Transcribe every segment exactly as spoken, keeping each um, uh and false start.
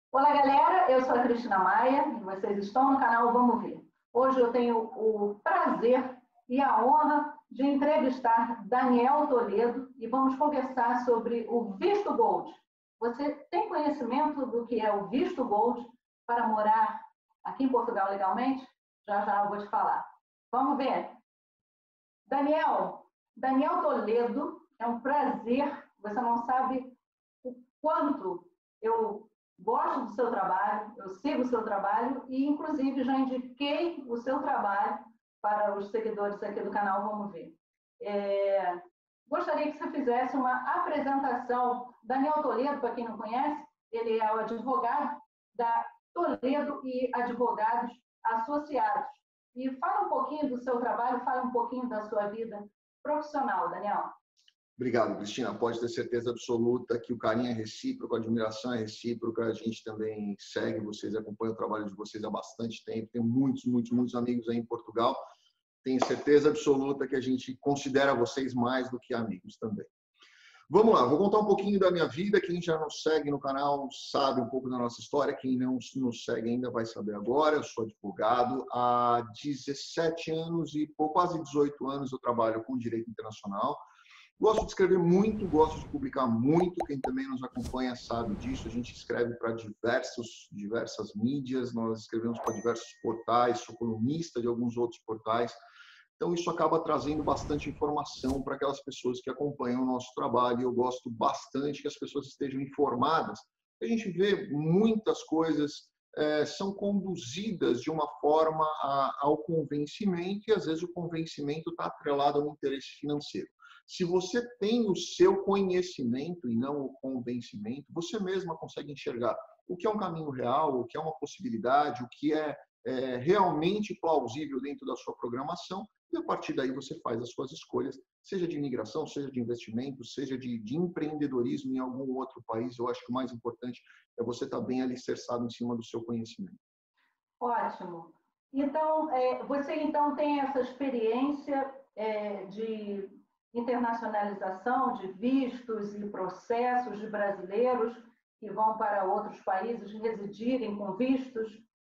Olá, galera. Eu sou a Cristina Maia e vocês estão no canal Vamos Ver. Hoje eu tenho o prazer e a honra de entrevistar Daniel Toledo e vamos conversar sobre o Visto Gold. Você tem conhecimento do que é o Visto Gold para morar aqui em Portugal legalmente? Já já eu vou te falar. Vamos ver. Daniel, Daniel Toledo, é um prazer. Você não sabe o quanto eu gosto do seu trabalho, eu sigo o seu trabalho e, inclusive, já indiquei o seu trabalho para os seguidores aqui do canal Vamos Ver. É, gostaria que você fizesse uma apresentação. Daniel Toledo, para quem não conhece, ele é o advogado da Toledo e Advogados Associados. E fala um pouquinho do seu trabalho, fala um pouquinho da sua vida profissional, Daniel. Obrigado, Cristina. Pode ter certeza absoluta que o carinho é recíproco, a admiração é recíproca. A gente também segue vocês, acompanha o trabalho de vocês há bastante tempo. Tenho muitos, muitos, muitos amigos aí em Portugal. Tenho certeza absoluta que a gente considera vocês mais do que amigos também. Vamos lá, vou contar um pouquinho da minha vida. Quem já nos segue no canal sabe um pouco da nossa história. Quem não nos segue ainda vai saber agora. Eu sou advogado há dezessete anos e por quase dezoito anos eu trabalho com direito internacional. Gosto de escrever muito, gosto de publicar muito. Quem também nos acompanha sabe disso. A gente escreve para diversos, diversas mídias, nós escrevemos para diversos portais, sou colunista de alguns outros portais. Então, isso acaba trazendo bastante informação para aquelas pessoas que acompanham o nosso trabalho. E eu gosto bastante que as pessoas estejam informadas. A gente vê muitas coisas é, são conduzidas de uma forma a, ao convencimento e, às vezes, o convencimento está atrelado a um interesse financeiro. Se você tem o seu conhecimento e não o convencimento, você mesma consegue enxergar o que é um caminho real, o que é uma possibilidade, o que é, é realmente plausível dentro da sua programação, e a partir daí você faz as suas escolhas, seja de imigração, seja de investimento, seja de, de empreendedorismo em algum outro país. Eu acho que o mais importante é você estar bem alicerçado em cima do seu conhecimento. Ótimo. Então, é, você então tem essa experiência é, de internacionalização de vistos e processos de brasileiros que vão para outros países residirem com vistos?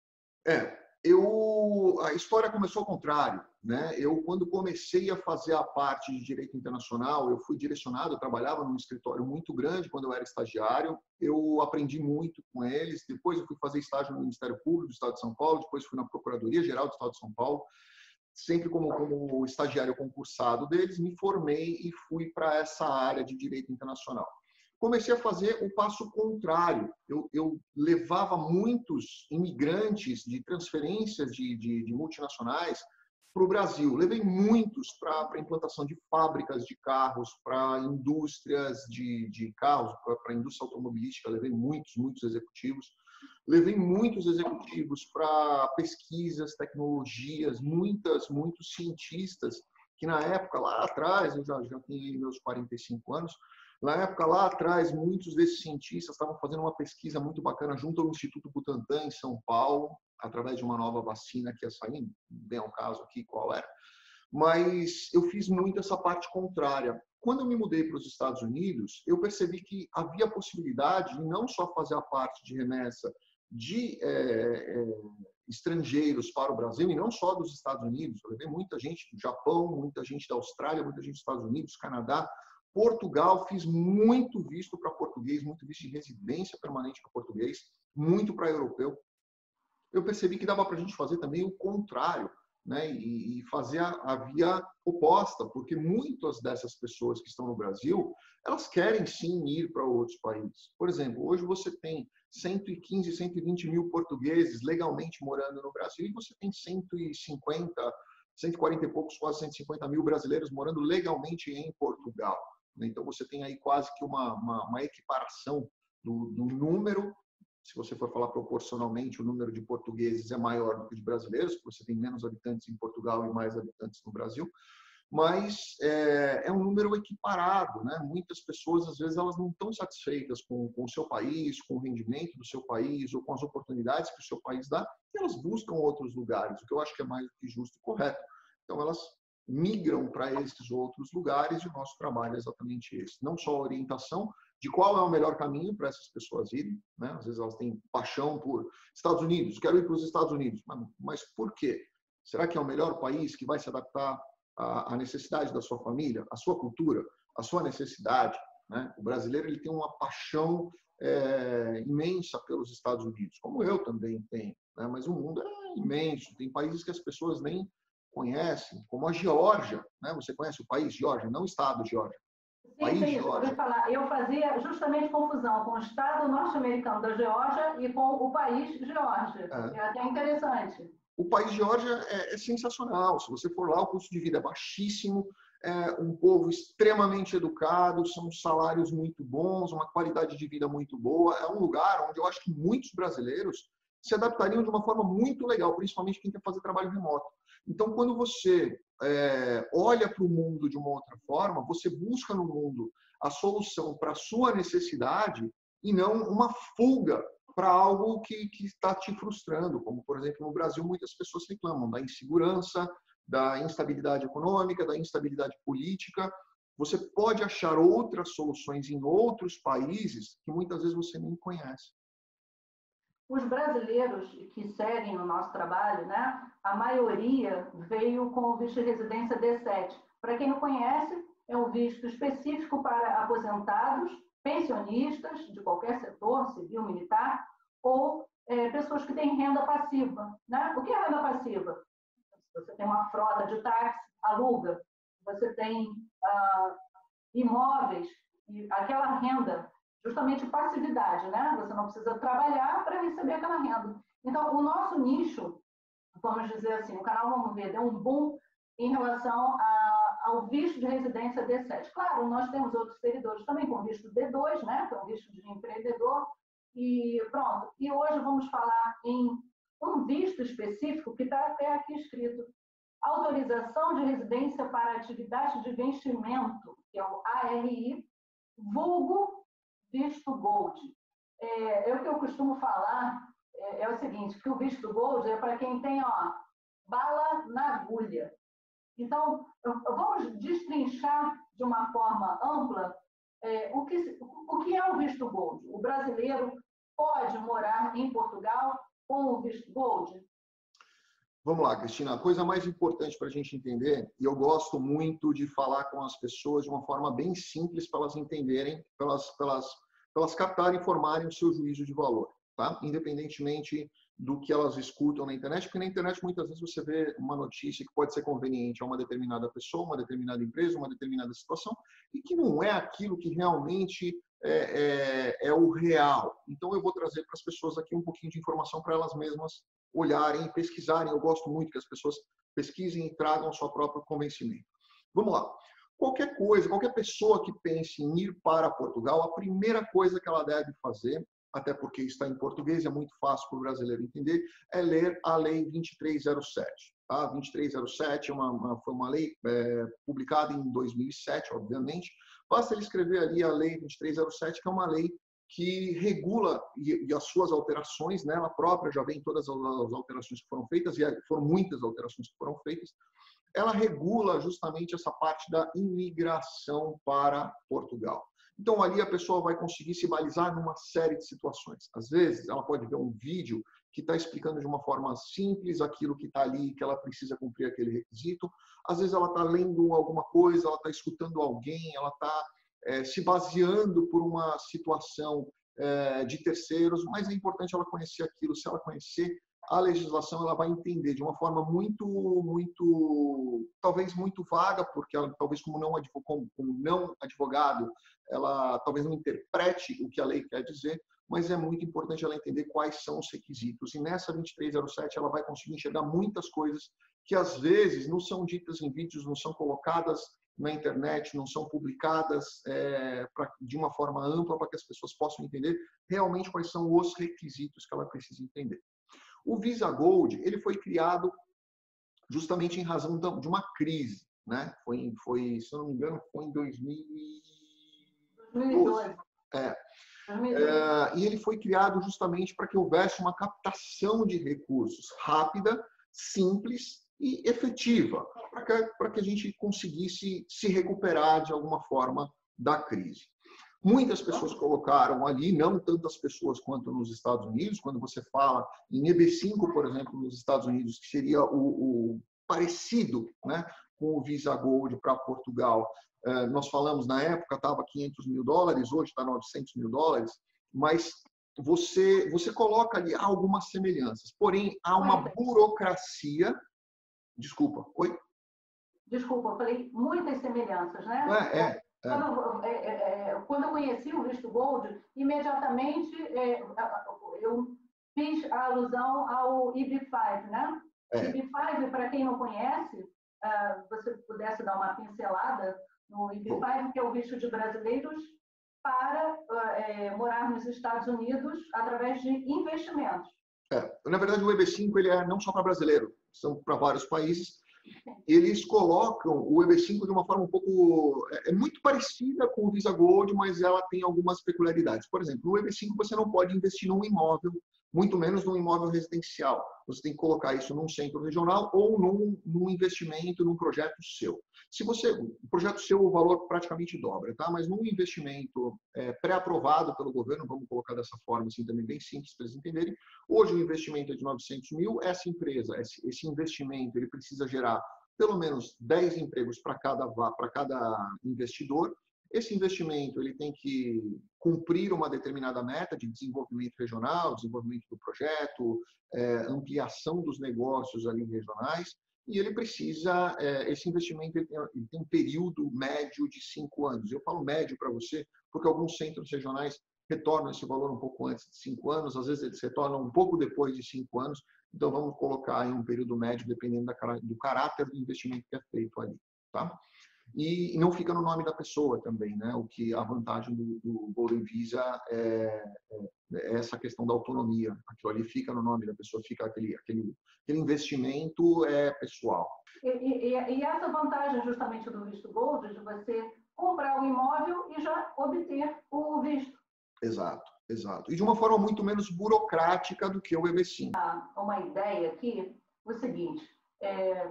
É, eu, a história começou ao contrário, né? Eu, quando comecei a fazer a parte de direito internacional, eu fui direcionado, eu trabalhava num escritório muito grande quando eu era estagiário, eu aprendi muito com eles, depois eu fui fazer estágio no Ministério Público do Estado de São Paulo, depois fui na Procuradoria-Geral do Estado de São Paulo, sempre como, como estagiário concursado deles, me formei e fui para essa área de direito internacional. Comecei a fazer o passo contrário. Eu, eu levava muitos imigrantes de transferências de, de, de multinacionais para o Brasil. Levei muitos para a implantação de fábricas de carros, para indústrias de, de carros, para a indústria automobilística. Levei muitos, muitos executivos. Levei muitos executivos para pesquisas, tecnologias, muitas, muitos cientistas que na época, lá atrás, eu já, já tenho meus quarenta e cinco anos, na época lá atrás, muitos desses cientistas estavam fazendo uma pesquisa muito bacana junto ao Instituto Butantan, em São Paulo, através de uma nova vacina que ia sair, bem ao caso aqui qual era. Mas eu fiz muito essa parte contrária. Quando eu me mudei para os Estados Unidos, eu percebi que havia possibilidade de não só fazer a parte de remessa de é, é, estrangeiros para o Brasil, e não só dos Estados Unidos. Eu levei muita gente do Japão, muita gente da Austrália, muita gente dos Estados Unidos, Canadá, Portugal. Fiz muito visto para português, muito visto de residência permanente para português, muito para europeu. Eu percebi que dava para a gente fazer também o contrário, né? E fazer a, a via oposta, porque muitas dessas pessoas que estão no Brasil, elas querem sim ir para outros países. Por exemplo, hoje você tem cento e quinze, cento e vinte mil portugueses legalmente morando no Brasil e você tem cento e cinquenta, cento e quarenta e poucos, quase cento e cinquenta mil brasileiros morando legalmente em Portugal. Então você tem aí quase que uma, uma, uma equiparação do, do número. Se você for falar proporcionalmente, o número de portugueses é maior do que de brasileiros, porque você tem menos habitantes em Portugal e mais habitantes no Brasil. Mas é, é um número equiparado, né? Muitas pessoas, às vezes, elas não estão satisfeitas com, com o seu país, com o rendimento do seu país ou com as oportunidades que o seu país dá, e elas buscam outros lugares, o que eu acho que é mais do que justo e correto. Então, elas migram para esses outros lugares e o nosso trabalho é exatamente esse. Não só a orientação, de qual é o melhor caminho para essas pessoas irem, né? Às vezes elas têm paixão por Estados Unidos, quero ir para os Estados Unidos, mas, mas por quê? Será que é o melhor país que vai se adaptar à, à necessidade da sua família, à sua cultura, à sua necessidade, né? O brasileiro ele tem uma paixão é, imensa pelos Estados Unidos, como eu também tenho, né? Mas o mundo é imenso, tem países que as pessoas nem conhecem, como a Geórgia, né? Você conhece o país Geórgia, não o estado de Geórgia. Sim, sim, isso, eu, falar. Eu fazia justamente confusão com o Estado norte-americano da Geórgia e com o país Geórgia. É, é até interessante. O país Geórgia é, é sensacional. Se você for lá, o custo de vida é baixíssimo, é um povo extremamente educado, são salários muito bons, uma qualidade de vida muito boa. É um lugar onde eu acho que muitos brasileiros se adaptariam de uma forma muito legal, principalmente quem quer fazer trabalho remoto. Então, quando você é, olha para o mundo de uma outra forma, você busca no mundo a solução para a sua necessidade e não uma fuga para algo que, que está te frustrando. Como, por exemplo, no Brasil, muitas pessoas reclamam da insegurança, da instabilidade econômica, da instabilidade política. Você pode achar outras soluções em outros países que muitas vezes você nem conhece. Os brasileiros que seguem o nosso trabalho, né, a maioria veio com o visto de residência D sete. Para quem não conhece, é um visto específico para aposentados, pensionistas de qualquer setor, civil, militar, ou é, pessoas que têm renda passiva, né? O que é renda passiva? Você tem uma frota de táxi, aluga, você tem ah, imóveis, e aquela renda, justamente passividade, né? Você não precisa trabalhar para receber aquela renda. Então, o nosso nicho, vamos dizer assim, o canal Vamos Ver deu um boom em relação a, ao visto de residência D sete. Claro, nós temos outros seguidores também com visto D dois, né? Que é o visto de empreendedor. E pronto. E hoje vamos falar em um visto específico que está até aqui escrito. Autorização de residência para atividade de investimento, que é o A R I, vulgo visto Gold. É, é o que eu costumo falar, é, é o seguinte, que o visto Gold é para quem tem, ó, bala na agulha. Então, vamos destrinchar de uma forma ampla é, o, que, o que é o visto Gold. O brasileiro pode morar em Portugal com o visto Gold? Vamos lá, Cristina. A coisa mais importante para a gente entender, e eu gosto muito de falar com as pessoas de uma forma bem simples para elas entenderem, para elas, para elas, para elas captarem e formarem o seu juízo de valor, tá? Independentemente do que elas escutam na internet, porque na internet muitas vezes você vê uma notícia que pode ser conveniente a uma determinada pessoa, uma determinada empresa, uma determinada situação, e que não é aquilo que realmente é, é, é o real. Então eu vou trazer para as pessoas aqui um pouquinho de informação para elas mesmas olharem, pesquisarem. Eu gosto muito que as pessoas pesquisem e tragam o seu próprio convencimento. Vamos lá. Qualquer coisa, qualquer pessoa que pense em ir para Portugal, a primeira coisa que ela deve fazer, até porque está em português, é muito fácil para o brasileiro entender, é ler a Lei vinte e três zero sete. Tá? vinte e três zero sete é uma, uma, foi uma lei é, publicada em dois mil e sete, obviamente. Basta ele escrever ali a Lei vinte e três zero sete, que é uma lei que regula, e, e as suas alterações, né, ela própria já vem todas as, as alterações que foram feitas, e foram muitas alterações que foram feitas, ela regula justamente essa parte da imigração para Portugal. Então, ali a pessoa vai conseguir se balizar numa série de situações. Às vezes, ela pode ver um vídeo que está explicando de uma forma simples aquilo que está ali, que ela precisa cumprir aquele requisito. Às vezes, ela está lendo alguma coisa, ela está escutando alguém, ela está é, se baseando por uma situação é, de terceiros, mas é importante ela conhecer aquilo. Se ela conhecer a legislação, ela vai entender de uma forma muito, muito, talvez muito vaga, porque ela, talvez como não, como, como não advogado, ela talvez não interprete o que a lei quer dizer, mas é muito importante ela entender quais são os requisitos. E nessa vinte e três zero sete ela vai conseguir enxergar muitas coisas que às vezes não são ditas em vídeos, não são colocadas na internet, não são publicadas é, pra, de uma forma ampla para que as pessoas possam entender realmente quais são os requisitos que ela precisa entender. O Visa Gold, ele foi criado justamente em razão de uma crise, né? Foi, foi, se eu não me engano, foi em dois mil e doze. É. É, e ele foi criado justamente para que houvesse uma captação de recursos rápida, simples e efetiva, para que, para que a gente conseguisse se recuperar de alguma forma da crise. Muitas pessoas colocaram ali, não tantas pessoas quanto nos Estados Unidos. Quando você fala em E B cinco, por exemplo, nos Estados Unidos, que seria o, o parecido, né, com o Visa Gold para Portugal, eh, nós falamos na época, estava quinhentos mil dólares, hoje está novecentos mil dólares, mas você, você coloca ali algumas semelhanças. Porém, há uma burocracia. Desculpa, oi? Desculpa, eu falei muitas semelhanças, né? É, é. É. Quando, é, é, quando eu conheci o visto Gold, imediatamente é, eu fiz a alusão ao I B cinco, né? É. I B cinco, para quem não conhece, uh, você pudesse dar uma pincelada no I B cinco, que é o visto de brasileiros para uh, é, morar nos Estados Unidos através de investimentos. É. Na verdade, o E B cinco ele é não só para brasileiro, são para vários países. Eles colocam o E B cinco de uma forma um pouco... É muito parecida com o Visa Gold, mas ela tem algumas peculiaridades. Por exemplo, no E B cinco você não pode investir num imóvel, muito menos num imóvel residencial. Você tem que colocar isso num centro regional ou num, num investimento, num projeto seu. Se você, o projeto seu, o valor praticamente dobra, tá? Mas num investimento é, pré-aprovado pelo governo, vamos colocar dessa forma, assim, também bem simples para eles entenderem. Hoje o investimento é de novecentos mil, essa empresa, esse, esse investimento, ele precisa gerar pelo menos dez empregos para cada, para cada investidor. Esse investimento ele tem que cumprir uma determinada meta de desenvolvimento regional, desenvolvimento do projeto, é, ampliação dos negócios ali regionais, e ele precisa, é, esse investimento ele tem, ele tem um período médio de cinco anos. Eu falo médio para você, porque alguns centros regionais retornam esse valor um pouco antes de cinco anos, às vezes eles retornam um pouco depois de cinco anos, então vamos colocar em um período médio, dependendo da, do caráter do investimento que é feito ali, tá? E não fica no nome da pessoa também, né? O que a vantagem do, do Golden Visa é, é essa questão da autonomia. Aquilo ali fica no nome da pessoa, fica aquele, aquele, aquele investimento é pessoal. E, e, e essa vantagem justamente do visto Gold, de você comprar o imóvel e já obter o visto. Exato, exato. E de uma forma muito menos burocrática do que o E B cinco. Uma ideia aqui, o seguinte, é,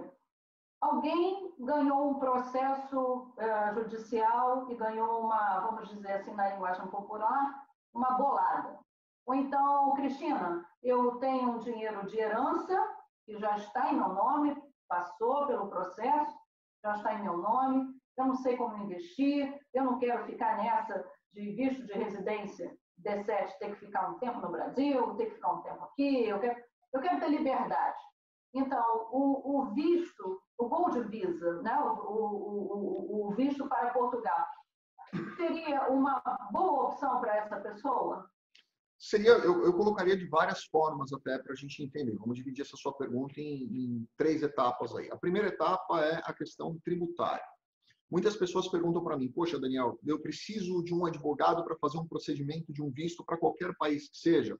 alguém ganhou um processo uh, judicial e ganhou uma, vamos dizer assim na linguagem popular, uma bolada. Ou então, Cristina, eu tenho um dinheiro de herança que já está em meu nome, passou pelo processo, já está em meu nome, eu não sei como investir, eu não quero ficar nessa de visto de residência D sete, ter que ficar um tempo no Brasil, ter que ficar um tempo aqui, eu quero, eu quero ter liberdade. Então, o, o visto, o Gold Visa, né? o, o, o, o visto para Portugal, seria uma boa opção para essa pessoa? Seria, eu, eu colocaria de várias formas até para a gente entender. Vamos dividir essa sua pergunta em, em três etapas aí. A primeira etapa é a questão tributária. Muitas pessoas perguntam para mim, poxa, Daniel, eu preciso de um advogado para fazer um procedimento de um visto para qualquer país que seja.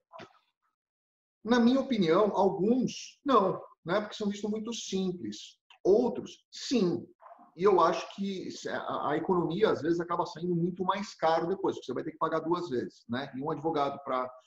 Na minha opinião, alguns não, né? Porque são vistos muito simples. Outros, sim. E eu acho que a, a economia, às vezes, acaba saindo muito mais caro depois, porque você vai ter que pagar duas vezes, né? E um advogado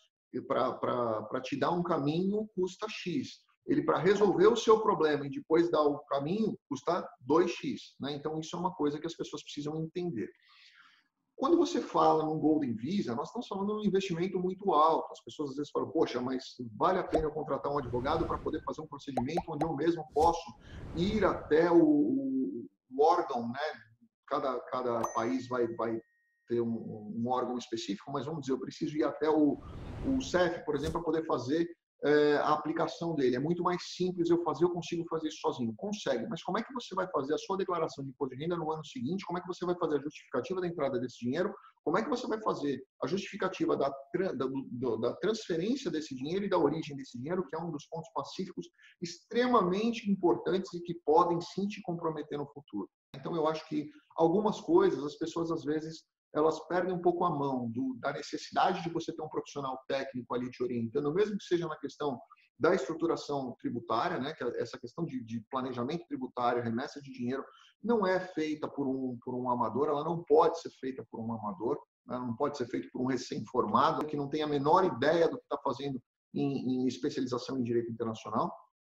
para te dar um caminho custa X. Ele, para resolver o seu problema e depois dar o caminho, custa dois x, né? Então, isso é uma coisa que as pessoas precisam entender. Quando você fala num Golden Visa, nós estamos falando de um investimento muito alto. As pessoas às vezes falam, poxa, mas vale a pena eu contratar um advogado para poder fazer um procedimento onde eu mesmo posso ir até o, o órgão, né? Cada, cada país vai, vai ter um, um órgão específico, mas vamos dizer, eu preciso ir até o, o C E F, por exemplo, para poder fazer é, a aplicação dele. É muito mais simples eu fazer, eu consigo fazer isso sozinho. Consegue, mas como é que você vai fazer a sua declaração de imposto de renda no ano seguinte? Como é que você vai fazer a justificativa da entrada desse dinheiro? Como é que você vai fazer a justificativa da, da, do, da transferência desse dinheiro e da origem desse dinheiro, que é um dos pontos pacíficos extremamente importantes e que podem sim te comprometer no futuro. Então, eu acho que algumas coisas, as pessoas às vezes elas perdem um pouco a mão do, da necessidade de você ter um profissional técnico ali te orientando, mesmo que seja na questão da estruturação tributária, né, que essa questão de, de planejamento tributário, remessa de dinheiro, não é feita por um, por um amador, ela não pode ser feita por um amador, né, não pode ser feita por um recém-formado que não tem a menor ideia do que está fazendo em, em especialização em direito internacional.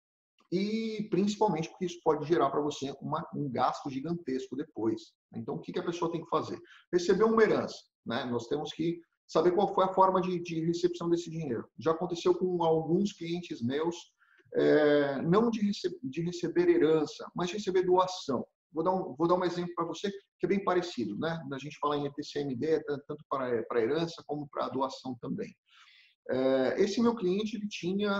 E principalmente porque isso pode gerar para você uma, um gasto gigantesco depois. Então, o que, que a pessoa tem que fazer? Recebeu uma herança. né? Nós temos que saber qual foi a forma de, de recepção desse dinheiro. Já aconteceu com alguns clientes meus, é, não de, rece de receber herança, mas de receber doação. Vou dar um, vou dar um exemplo para você que é bem parecido, né? A gente fala em E T C M D, tanto para, para herança como para doação também. É, esse meu cliente, ele tinha,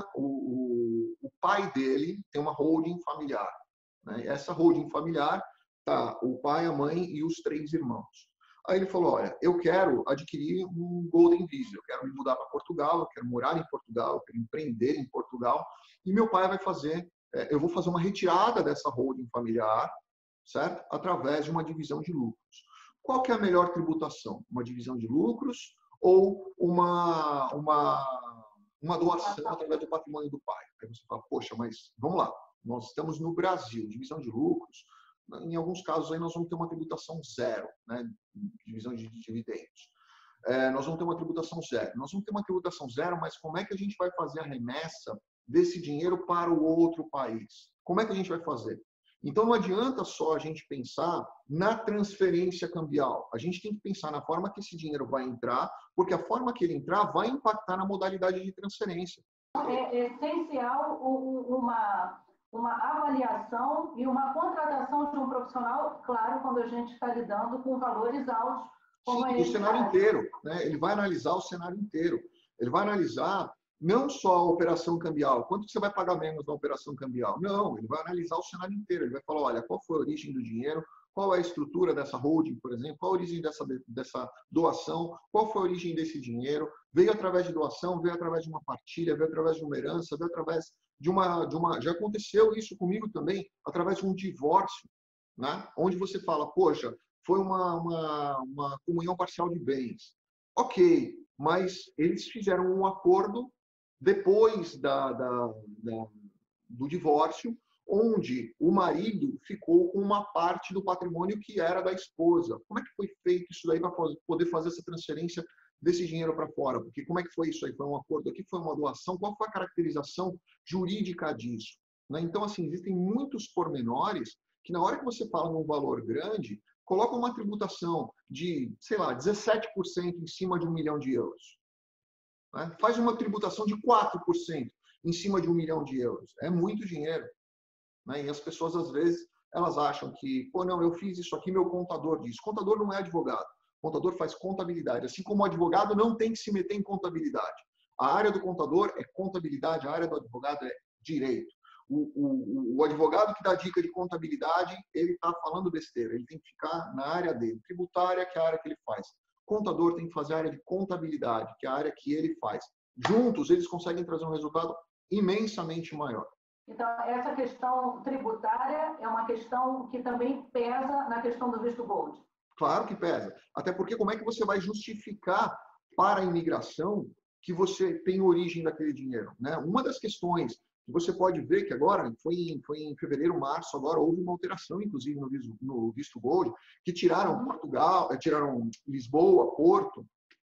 o, o, o pai dele tem uma holding familiar, né? Essa holding familiar tá o pai, a mãe e os três irmãos. Aí ele falou, olha, eu quero adquirir um Golden Visa, eu quero me mudar para Portugal, eu quero morar em Portugal, eu quero empreender em Portugal, e meu pai vai fazer, eu vou fazer uma retirada dessa holding familiar, certo? Através de uma divisão de lucros. Qual que é a melhor tributação? Uma divisão de lucros ou uma, uma, uma doação através do patrimônio do pai? Aí você fala, poxa, mas vamos lá, nós estamos no Brasil, divisão de lucros, em alguns casos aí nós vamos ter uma tributação zero, né? Divisão de dividendos. É, nós vamos ter uma tributação zero. Nós vamos ter uma tributação zero, mas como é que a gente vai fazer a remessa desse dinheiro para o outro país? Como é que a gente vai fazer? Então não adianta só a gente pensar na transferência cambial. A gente tem que pensar na forma que esse dinheiro vai entrar, porque a forma que ele entrar vai impactar na modalidade de transferência. É essencial uma uma avaliação e uma contratação de um profissional, claro, quando a gente está lidando com valores altos. Como Sim, o cenário faz. inteiro, né? Ele vai analisar o cenário inteiro. Ele vai analisar não só a operação cambial, quanto você vai pagar menos na operação cambial. Não, ele vai analisar o cenário inteiro. Ele vai falar, olha, qual foi a origem do dinheiro, qual é a estrutura dessa holding, por exemplo, qual a origem dessa, dessa doação, qual foi a origem desse dinheiro, veio através de doação, veio através de uma partilha, veio através de uma herança, veio através de uma... De uma já aconteceu isso comigo também, através de um divórcio, né? Onde você fala, poxa, foi uma, uma, uma comunhão parcial de bens. Ok, mas eles fizeram um acordo depois da, da, da, do divórcio, onde o marido ficou com uma parte do patrimônio que era da esposa. Como é que foi feito isso daí para poder fazer essa transferência desse dinheiro para fora? Porque como é que foi isso aí? Foi um acordo aqui? Foi uma doação? Qual foi a caracterização jurídica disso? Né? Então, assim, existem muitos pormenores que na hora que você fala num valor grande, coloca uma tributação de, sei lá, dezessete por cento em cima de um milhão de euros. Né? Faz uma tributação de quatro por cento em cima de um milhão de euros. É muito dinheiro. Né? E as pessoas, às vezes, elas acham que, pô, não, eu fiz isso aqui, meu contador diz. Contador não é advogado. Contador faz contabilidade. Assim como o advogado não tem que se meter em contabilidade. A área do contador é contabilidade, a área do advogado é direito. O, o, o advogado que dá dica de contabilidade, ele está falando besteira. Ele tem que ficar na área dele. Tributária, que é a área que ele faz. Contador tem que fazer a área de contabilidade, que é a área que ele faz. Juntos, eles conseguem trazer um resultado imensamente maior. Então, essa questão tributária é uma questão que também pesa na questão do visto gold. Claro que pesa. Até porque como é que você vai justificar para a imigração que você tem origem daquele dinheiro? Né? Uma das questões que você pode ver que agora, foi em, foi em fevereiro, março, agora houve uma alteração, inclusive, no visto, no visto gold, que tiraram Portugal, tiraram Lisboa, Porto.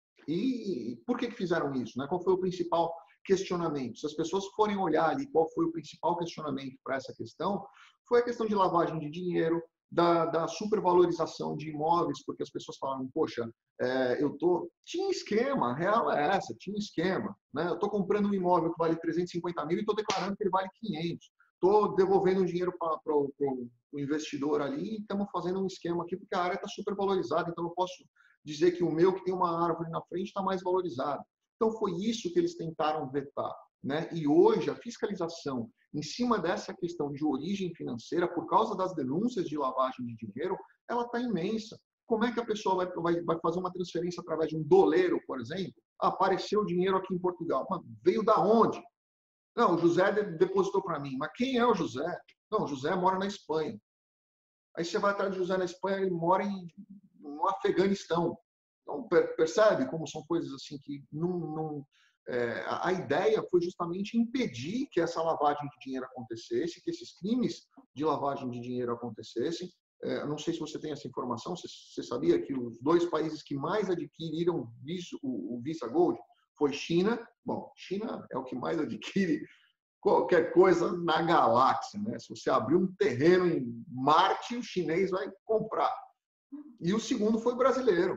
E por que que fizeram isso? Né? Qual foi o principal questionamento? Se as pessoas forem olhar ali qual foi o principal questionamento para essa questão, foi a questão de lavagem de dinheiro, da, da supervalorização de imóveis, porque as pessoas falaram, poxa, é, eu tô... Tinha esquema, a real é essa, tinha esquema. Né? Eu estou comprando um imóvel que vale trezentos e cinquenta mil e estou declarando que ele vale quinhentos. Estou devolvendo o dinheiro para o investidor ali e estamos fazendo um esquema aqui, porque a área está supervalorizada, então eu posso dizer que o meu, que tem uma árvore na frente, está mais valorizado. Então, foi isso que eles tentaram vetar. Né? E hoje, a fiscalização em cima dessa questão de origem financeira, por causa das denúncias de lavagem de dinheiro, ela está imensa. Como é que a pessoa vai, vai, vai fazer uma transferência através de um doleiro, por exemplo? Ah, apareceu o dinheiro aqui em Portugal. Mas veio da onde? Não, o José depositou para mim. Mas quem é o José? Não, o José mora na Espanha. Aí você vai atrás do José na Espanha, ele mora em, no Afeganistão. Então, percebe como são coisas assim que não... não é, a ideia foi justamente impedir que essa lavagem de dinheiro acontecesse, que esses crimes de lavagem de dinheiro acontecessem. É, não sei se você tem essa informação, você, você sabia que os dois países que mais adquiriram visto, o, o Visa Gold foi China. Bom, China é o que mais adquire qualquer coisa na galáxia. Né? Se você abrir um terreno em Marte, o chinês vai comprar. E o segundo foi brasileiro.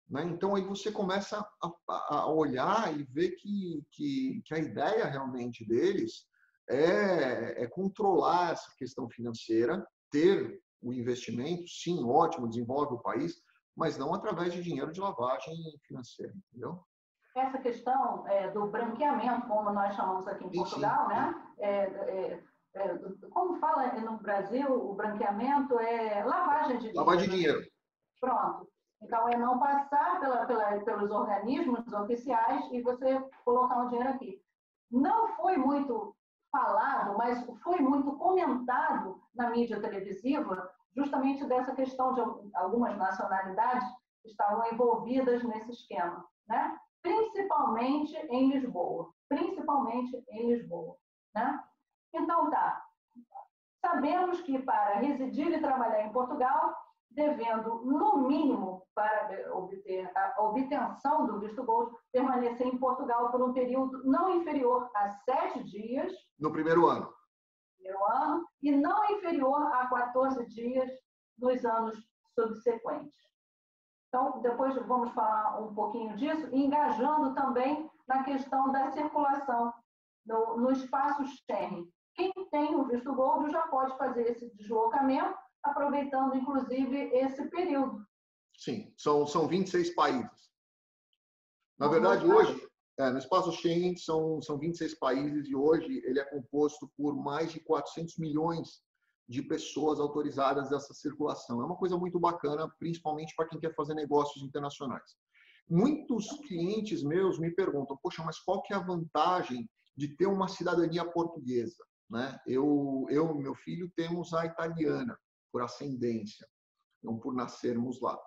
Né? Então, aí você começa a, a olhar e ver que, que, que a ideia realmente deles é, é controlar essa questão financeira, ter o investimento, sim, ótimo, desenvolve o país, mas não através de dinheiro de lavagem financeira, entendeu? Essa questão é, do branqueamento, como nós chamamos aqui em Sim, Portugal, sim, né? É, é, é, como fala no Brasil, o branqueamento é lavagem de dinheiro. lavagem de dinheiro. Pronto. Então, é não passar pela, pela, pelos organismos oficiais e você colocar o dinheiro aqui. Não foi muito falado, mas foi muito comentado na mídia televisiva, justamente dessa questão de algumas nacionalidades que estavam envolvidas nesse esquema, né? Principalmente em Lisboa. Principalmente em Lisboa, né? Então, tá. Sabemos que para residir e trabalhar em Portugal, devendo, no mínimo, para obter a obtenção do visto gold, permanecer em Portugal por um período não inferior a sete dias. No primeiro ano. No primeiro ano, e não inferior a quatorze dias nos anos subsequentes. Então, depois vamos falar um pouquinho disso, engajando também na questão da circulação no, no espaço Schengen. Quem tem o visto gold já pode fazer esse deslocamento, aproveitando, inclusive, esse período. Sim, são, são vinte e seis países. Na verdade, hoje, é, no espaço Schengen são, são vinte e seis países e hoje ele é composto por mais de quatrocentos milhões de pessoas autorizadas dessa circulação. É uma coisa muito bacana, principalmente para quem quer fazer negócios internacionais. Muitos clientes meus me perguntam, poxa, mas qual que é a vantagem de ter uma cidadania portuguesa? Né? Eu, eu e meu filho temos a italiana, por ascendência, não por nascermos lá.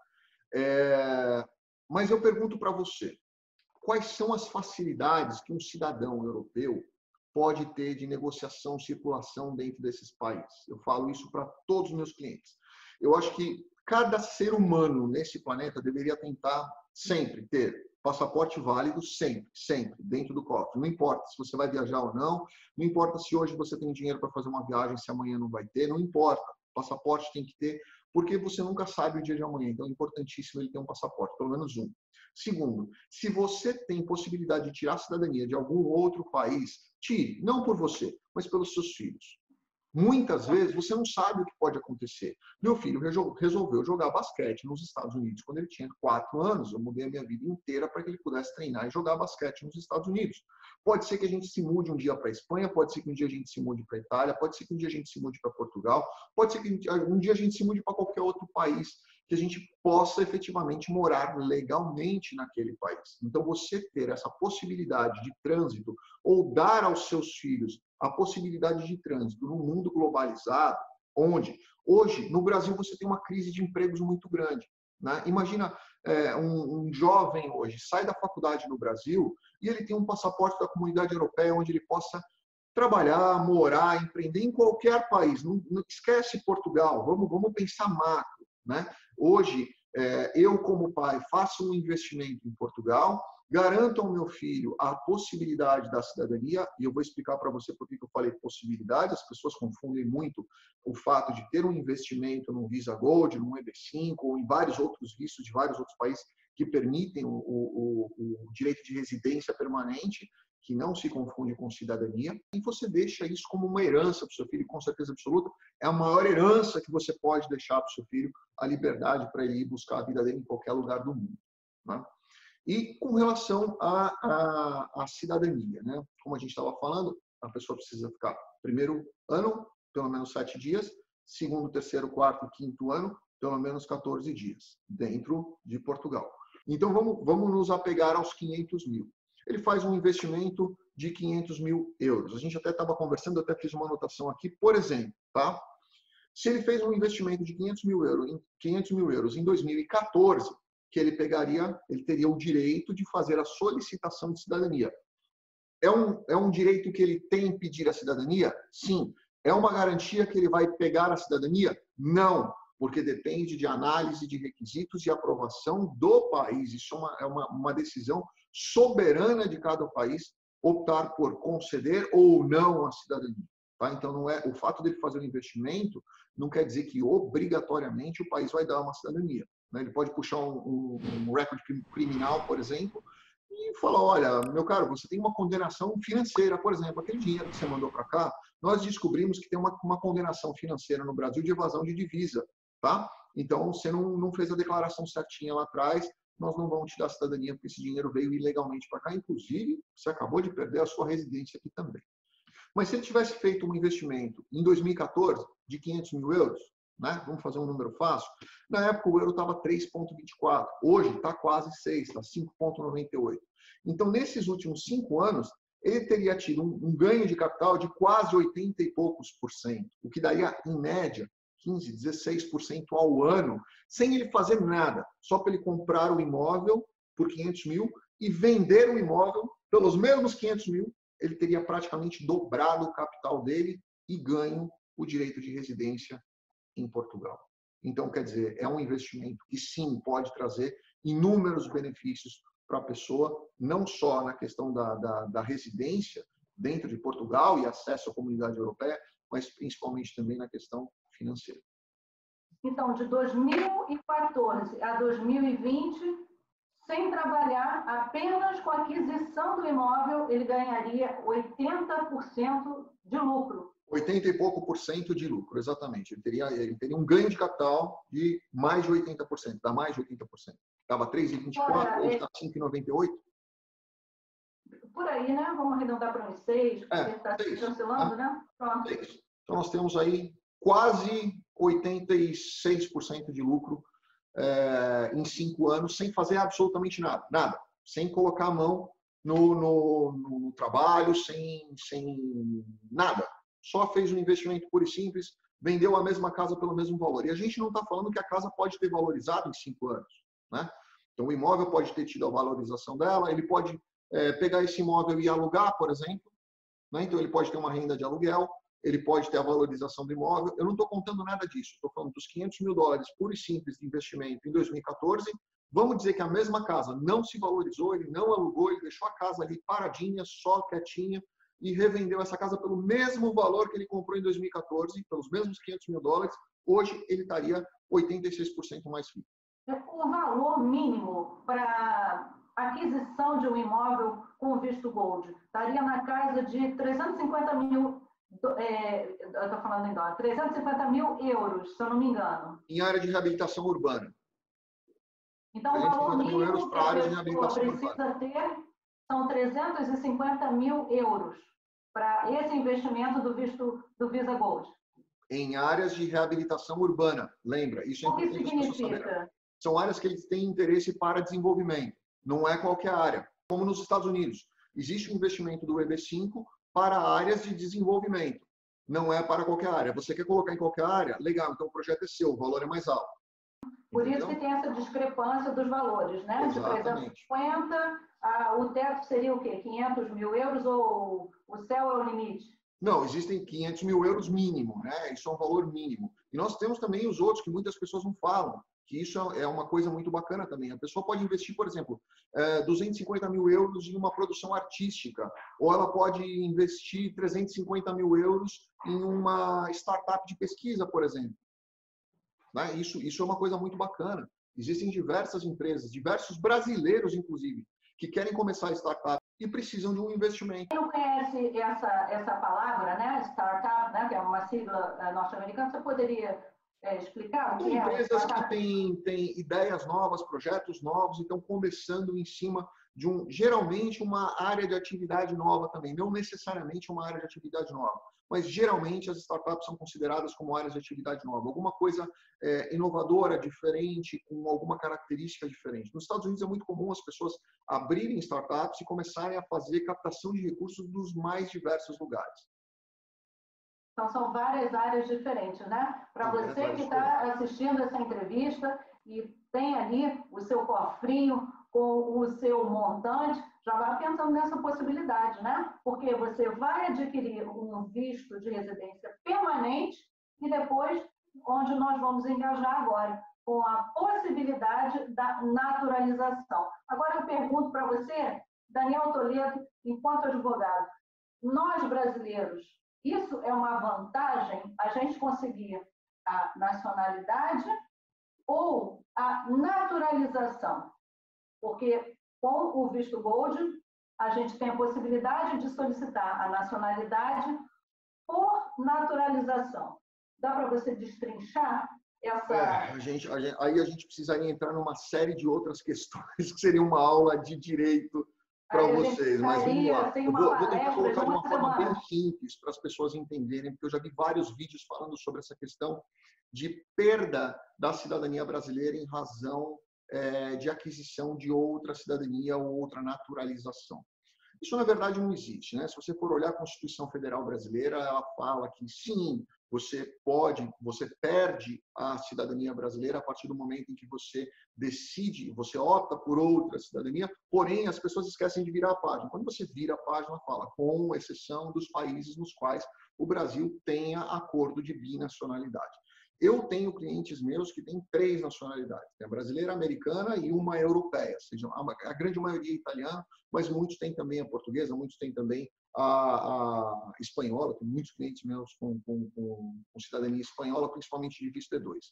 É, mas eu pergunto para você, quais são as facilidades que um cidadão europeu pode ter de negociação, circulação dentro desses países? Eu falo isso para todos os meus clientes. Eu acho que cada ser humano nesse planeta deveria tentar sempre ter passaporte válido, sempre, sempre, dentro do cofre. Não importa se você vai viajar ou não, não importa se hoje você tem dinheiro para fazer uma viagem, se amanhã não vai ter, não importa. Passaporte tem que ter, porque você nunca sabe o dia de amanhã. Então é importantíssimo ele ter um passaporte, pelo menos um. Segundo, se você tem possibilidade de tirar a cidadania de algum outro país, tire, não por você, mas pelos seus filhos. Muitas vezes você não sabe o que pode acontecer. Meu filho resolveu jogar basquete nos Estados Unidos quando ele tinha quatro anos. Eu mudei a minha vida inteira para que ele pudesse treinar e jogar basquete nos Estados Unidos. Pode ser que a gente se mude um dia para a Espanha, pode ser que um dia a gente se mude para a Itália, pode ser que um dia a gente se mude para Portugal, pode ser que um dia a gente se mude para qualquer outro país que a gente possa efetivamente morar legalmente naquele país. Então, você ter essa possibilidade de trânsito ou dar aos seus filhos a possibilidade de trânsito num mundo globalizado, onde hoje no Brasil você tem uma crise de empregos muito grande. Né? Imagina é, um, um jovem hoje sai da faculdade no Brasil e ele tem um passaporte da Comunidade Europeia onde ele possa trabalhar, morar, empreender em qualquer país. Não, não esquece Portugal, vamos, vamos pensar macro. Né? Hoje, é, eu como pai faço um investimento em Portugal, garanto ao meu filho a possibilidade da cidadania, e eu vou explicar para você por que eu falei possibilidade. As pessoas confundem muito o fato de ter um investimento num Visa Gold, num E B cinco, ou em vários outros vistos de vários outros países que permitem o, o, o direito de residência permanente, que não se confunde com cidadania, e você deixa isso como uma herança para o seu filho, com certeza absoluta. É a maior herança que você pode deixar para o seu filho, a liberdade para ele ir buscar a vida dele em qualquer lugar do mundo. Né? E com relação à, à, à cidadania, né? Como a gente estava falando, a pessoa precisa ficar primeiro ano, pelo menos sete dias, segundo, terceiro, quarto e quinto ano, pelo menos quatorze dias, dentro de Portugal. Então, vamos, vamos nos apegar aos quinhentos mil. Ele faz um investimento de quinhentos mil euros. A gente até estava conversando, eu até fiz uma anotação aqui, por exemplo, tá? Se ele fez um investimento de quinhentos mil euros, quinhentos mil euros em dois mil e quatorze, que ele pegaria, ele teria o direito de fazer a solicitação de cidadania. É um, é um direito que ele tem em pedir a cidadania? Sim. É uma garantia que ele vai pegar a cidadania? Não, porque depende de análise de requisitos e aprovação do país. Isso é uma, é uma, uma decisão soberana de cada país optar por conceder ou não a cidadania. Tá? Então, não é, o fato dele fazer um investimento não quer dizer que obrigatoriamente o país vai dar uma cidadania. né? Ele pode puxar um, um, um recorde criminal, por exemplo, e falar, olha, meu caro, você tem uma condenação financeira, por exemplo, aquele dinheiro que você mandou para cá, nós descobrimos que tem uma, uma condenação financeira no Brasil de evasão de divisa, tá? Então, você não, não fez a declaração certinha lá atrás, nós não vamos te dar cidadania porque esse dinheiro veio ilegalmente para cá, inclusive, você acabou de perder a sua residência aqui também. Mas se ele tivesse feito um investimento em dois mil e quatorze de quinhentos mil euros, né? Vamos fazer um número fácil, na época o euro estava três vírgula vinte e quatro, hoje está quase seis, está cinco vírgula noventa e oito. Então, nesses últimos cinco anos, ele teria tido um, um ganho de capital de quase oitenta e poucos por cento, o que daria, em média, quinze, dezesseis por cento ao ano, sem ele fazer nada, só para ele comprar o imóvel por quinhentos mil e vender o imóvel pelos mesmos quinhentos mil, ele teria praticamente dobrado o capital dele e ganho o direito de residência em Portugal. Então, quer dizer, é um investimento que sim pode trazer inúmeros benefícios para a pessoa, não só na questão da, da, da residência dentro de Portugal e acesso à comunidade europeia, mas principalmente também na questão financeira. Então, de dois mil e quatorze a dois mil e vinte, sem trabalhar, apenas com a aquisição do imóvel, ele ganharia oitenta por cento de lucro. oitenta e pouco por cento de lucro, exatamente. Ele teria, ele teria um ganho de capital de mais de oitenta por cento, dá mais de oitenta por cento. Estava três vírgula vinte e quatro, hoje está cinco vírgula noventa e oito. Por aí, né? Vamos arredondar para uns seis, porque É, está se seis, cancelando, né? né? Pronto. Seis. Então, nós temos aí quase oitenta e seis por cento de lucro é, em cinco anos, sem fazer absolutamente nada. Nada. Sem colocar a mão no, no, no trabalho, sem, sem nada. Só fez um investimento puro e simples, vendeu a mesma casa pelo mesmo valor. E a gente não está falando que a casa pode ter valorizado em cinco anos, né? Então, o imóvel pode ter tido a valorização dela, ele pode é, pegar esse imóvel e alugar, por exemplo, né? Então, ele pode ter uma renda de aluguel, ele pode ter a valorização do imóvel. Eu não estou contando nada disso, estou falando dos quinhentos mil dólares puro e simples de investimento em dois mil e quatorze. Vamos dizer que a mesma casa não se valorizou, ele não alugou, ele deixou a casa ali paradinha, só quietinha, e revendeu essa casa pelo mesmo valor que ele comprou em dois mil e quatorze, pelos mesmos quinhentos mil dólares, hoje ele estaria oitenta e seis por cento mais rico. O valor mínimo para aquisição de um imóvel com visto gold estaria na casa de trezentos e cinquenta mil, é, eu estou falando em dólar, trezentos e cinquenta mil euros, se eu não me engano. Em área de reabilitação urbana. Então, o valor mínimo que a pessoa precisa ter são trezentos e cinquenta mil euros para esse investimento do visto do Visa Gold. Em áreas de reabilitação urbana, lembra? Isso é o que significa? São áreas que eles têm interesse para desenvolvimento, não é qualquer área. Como nos Estados Unidos, existe um investimento do E B cinco para áreas de desenvolvimento, não é para qualquer área. Você quer colocar em qualquer área? Legal, então o projeto é seu, o valor é mais alto. Por Entendeu? Isso que tem essa discrepância dos valores, né? Exatamente. De trezentos e cinquenta, ah, o teto seria o quê? quinhentos mil euros ou o céu é o limite? Não, existem quinhentos mil euros mínimo, né? Isso é um valor mínimo. E nós temos também os outros que muitas pessoas não falam, que isso é uma coisa muito bacana também. A pessoa pode investir, por exemplo, duzentos e cinquenta mil euros em uma produção artística, ou ela pode investir trezentos e cinquenta mil euros em uma startup de pesquisa, por exemplo. Né? Isso, isso é uma coisa muito bacana. Existem diversas empresas, diversos brasileiros, inclusive, que querem começar startup e precisam de um investimento. Quem não conhece essa, essa palavra, né? Startup, né? Que é uma sigla norte-americana, você poderia é, explicar o que São é? Empresas que têm, têm ideias novas, projetos novos e estão começando em cima de um, geralmente, uma área de atividade nova também. Não necessariamente uma área de atividade nova, mas geralmente as startups são consideradas como áreas de atividade nova. Alguma coisa é, inovadora, diferente, com alguma característica diferente. Nos Estados Unidos é muito comum as pessoas abrirem startups e começarem a fazer captação de recursos dos mais diversos lugares. Então, são várias áreas diferentes, né? Para você que está assistindo essa entrevista e tem ali o seu cofrinho com o seu montante, já vai pensando nessa possibilidade, né? Porque você vai adquirir um visto de residência permanente e depois, onde nós vamos engajar agora, com a possibilidade da naturalização. Agora eu pergunto para você, Daniel Toledo, enquanto advogado, nós brasileiros, isso é uma vantagem, a gente conseguir a nacionalidade ou a naturalização? Porque com o visto Gold, a gente tem a possibilidade de solicitar a nacionalidade por naturalização. Dá para você destrinchar essa... É, a gente, a gente, aí a gente precisaria entrar numa série de outras questões, que seria uma aula de direito para vocês. Mas vamos lá. Eu vou, vou tentar colocar de uma forma bem simples para as pessoas entenderem, porque eu já vi vários vídeos falando sobre essa questão de perda da cidadania brasileira em razão é, de aquisição de outra cidadania ou outra naturalização. Isso, na verdade, não existe, né? Se você for olhar a Constituição Federal Brasileira, ela fala que, sim, você pode, você perde a cidadania brasileira a partir do momento em que você decide, você opta por outra cidadania, porém, as pessoas esquecem de virar a página. Quando você vira a página, fala, com exceção dos países nos quais o Brasil tenha acordo de binacionalidade. Eu tenho clientes meus que têm três nacionalidades, a brasileira, a americana e uma europeia, ou seja, a grande maioria é italiana, mas muitos têm também a portuguesa, muitos têm também a, a espanhola, tem muitos clientes meus com, com, com, com cidadania espanhola, principalmente de visto E dois.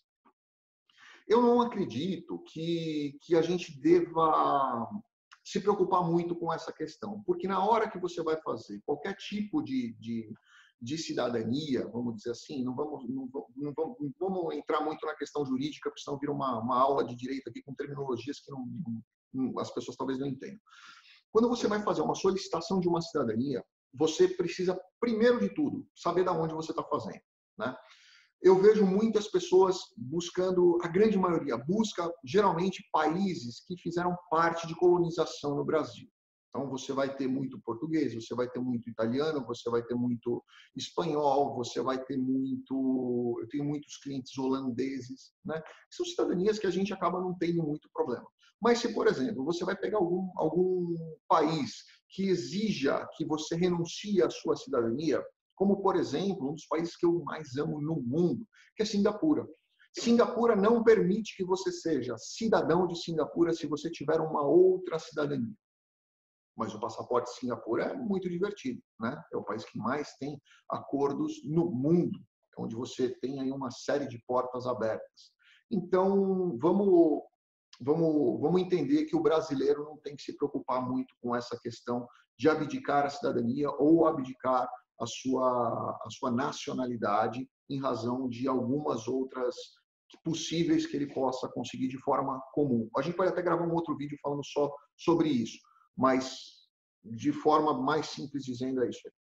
Eu não acredito que, que a gente deva se preocupar muito com essa questão, porque na hora que você vai fazer qualquer tipo de, de de cidadania, vamos dizer assim, não vamos, não vamos, não vamos, não vamos entrar muito na questão jurídica, porque senão vira uma, uma aula de direito aqui com terminologias que não, não, as pessoas talvez não entendam. Quando você vai fazer uma solicitação de uma cidadania, você precisa, primeiro de tudo, saber de onde você está fazendo, né? Eu vejo muitas pessoas buscando, a grande maioria busca, geralmente, países que fizeram parte de colonização no Brasil. Então, você vai ter muito português, você vai ter muito italiano, você vai ter muito espanhol, você vai ter muito... Eu tenho muitos clientes holandeses, né? São cidadanias que a gente acaba não tendo muito problema. Mas se, por exemplo, você vai pegar algum, algum país que exija que você renuncie à sua cidadania, como, por exemplo, um dos países que eu mais amo no mundo, que é Singapura. Singapura não permite que você seja cidadão de Singapura se você tiver uma outra cidadania. Mas o passaporte de Singapura é muito divertido, né? É o país que mais tem acordos no mundo, onde você tem aí uma série de portas abertas. Então, vamos, vamos, vamos entender que o brasileiro não tem que se preocupar muito com essa questão de abdicar a cidadania ou abdicar a sua, a sua nacionalidade em razão de algumas outras possíveis que ele possa conseguir de forma comum. A gente pode até gravar um outro vídeo falando só sobre isso, mas de forma mais simples dizendo é isso.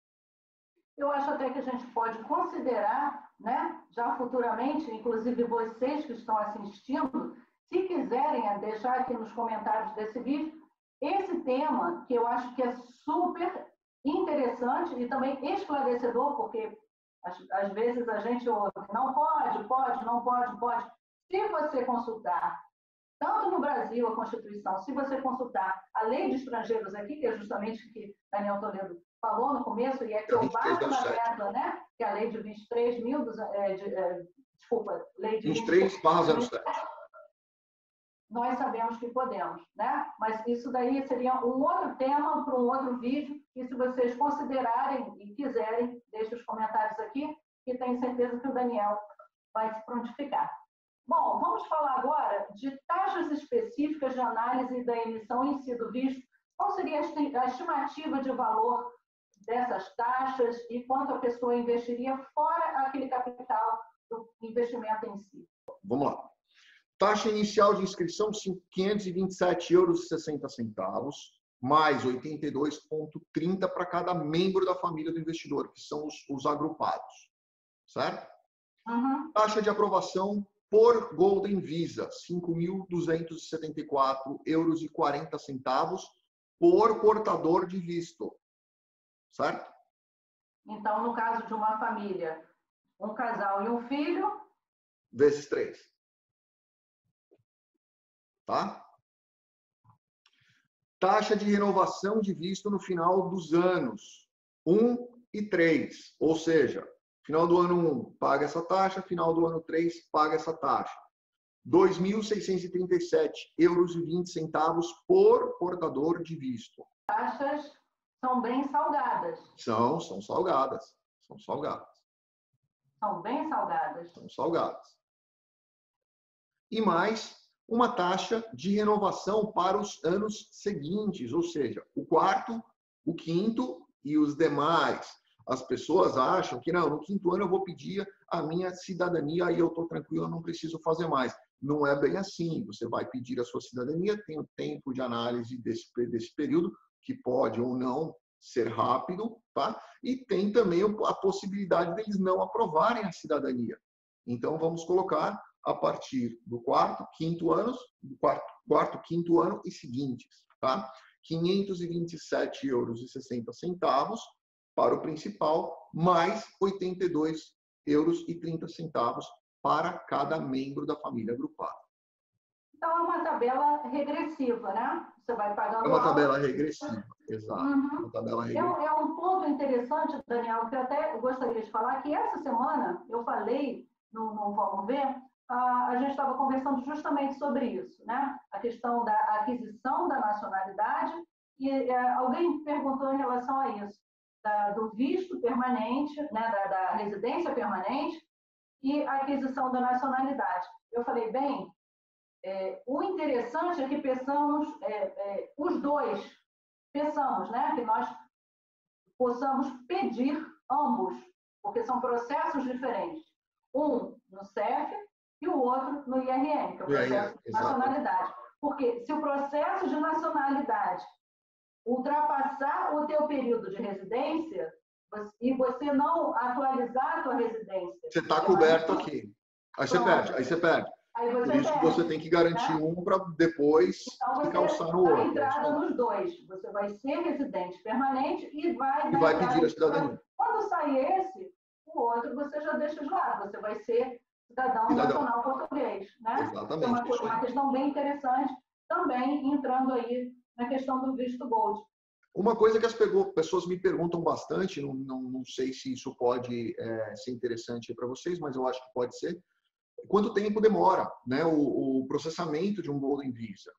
Eu acho até que a gente pode considerar, né, já futuramente, inclusive vocês que estão assistindo, se quiserem deixar aqui nos comentários desse vídeo, esse tema que eu acho que é super interessante e também esclarecedor, porque às, às vezes a gente ouve, não pode, pode, não pode, pode. Se você consultar tanto no Brasil, a Constituição, se você consultar a lei de estrangeiros aqui, que é justamente o que Daniel Toledo falou no começo, e é que eu bato na tecla, né? Que é a lei de vinte e três mil, é, de, é, desculpa, lei de vinte e três barra zero sete. Nós sabemos que podemos, né? Mas isso daí seria um outro tema para um outro vídeo, e se vocês considerarem e quiserem, deixe os comentários aqui, que tenho certeza que o Daniel vai se prontificar. Bom, vamos falar agora de taxas específicas de análise da emissão em si do visto. Qual seria a estimativa de valor dessas taxas e quanto a pessoa investiria fora aquele capital do investimento em si? Vamos lá. Taxa inicial de inscrição, quinhentos e vinte e sete euros e sessenta centavos, mais oitenta e dois vírgula trinta para cada membro da família do investidor, que são os, os agrupados. Certo? Uhum. Taxa de aprovação por Golden Visa, cinco mil duzentos e setenta e quatro euros e quarenta centavos por portador de visto. Certo? Então, no caso de uma família, um casal e um filho... Vezes três. Tá? Taxa de renovação de visto no final dos anos um e três, ou seja, final do ano um, paga essa taxa, final do ano três, paga essa taxa. dois mil seiscentos e trinta e sete euros e vinte centavos por portador de visto. Taxas são bem salgadas. São, são salgadas. São salgadas. São bem salgadas. São salgadas. e mais uma taxa de renovação para os anos seguintes, ou seja, o quarto, o quinto e os demais. As pessoas acham que, não, no quinto ano eu vou pedir a minha cidadania, aí eu estou tranquilo, eu não preciso fazer mais. Não é bem assim. Você vai pedir a sua cidadania, tem o tempo de análise desse, desse período, que pode ou não ser rápido, tá? E tem também a possibilidade deles não aprovarem a cidadania. Então, vamos colocar a partir do quarto, quinto anos, do quarto, quarto, quinto ano e seguintes, tá? quinhentos e vinte e sete euros e sessenta centavos para o principal, mais oitenta e dois euros e trinta centavos para cada membro da família agrupada. Então, é uma tabela regressiva, né? Você vai pagando... É uma tabela regressiva, exato. Uhum. Uma tabela regressiva. É, é um ponto interessante, Daniel, que eu até gostaria de falar, que essa semana eu falei no, no Vamos Ver, a, a gente estava conversando justamente sobre isso, né? A questão da aquisição da nacionalidade, e é, alguém perguntou em relação a isso, da, do visto permanente, né? da, da residência permanente e a aquisição da nacionalidade. Eu falei, bem, é, o interessante é que pensamos, é, é, os dois, pensamos, né? Que nós possamos pedir ambos, porque são processos diferentes. Um no C E F e o outro no I R N, que é o processo de nacionalidade. Porque se o processo de nacionalidade ultrapassar o teu período de residência e você não atualizar a tua residência... Você está coberto aqui. Aí você perde, aí você perde. Aí você Por isso que você tem que garantir, né, um para depois então, se calçar no outro. A entrada nos dois. Você vai ser residente permanente e vai... E vai pedir a cidadania. Quando sair esse, o outro você já deixa de lado. Você vai ser cidadão, cidadão. nacional português. Né? Exatamente. É uma, coisa, uma questão bem interessante, também entrando aí na questão do visto Gold. Uma coisa que as pessoas me perguntam bastante, não, não, não sei se isso pode é, ser interessante para vocês, mas eu acho que pode ser. Quanto tempo demora, né, o, o processamento de um Golden Visa?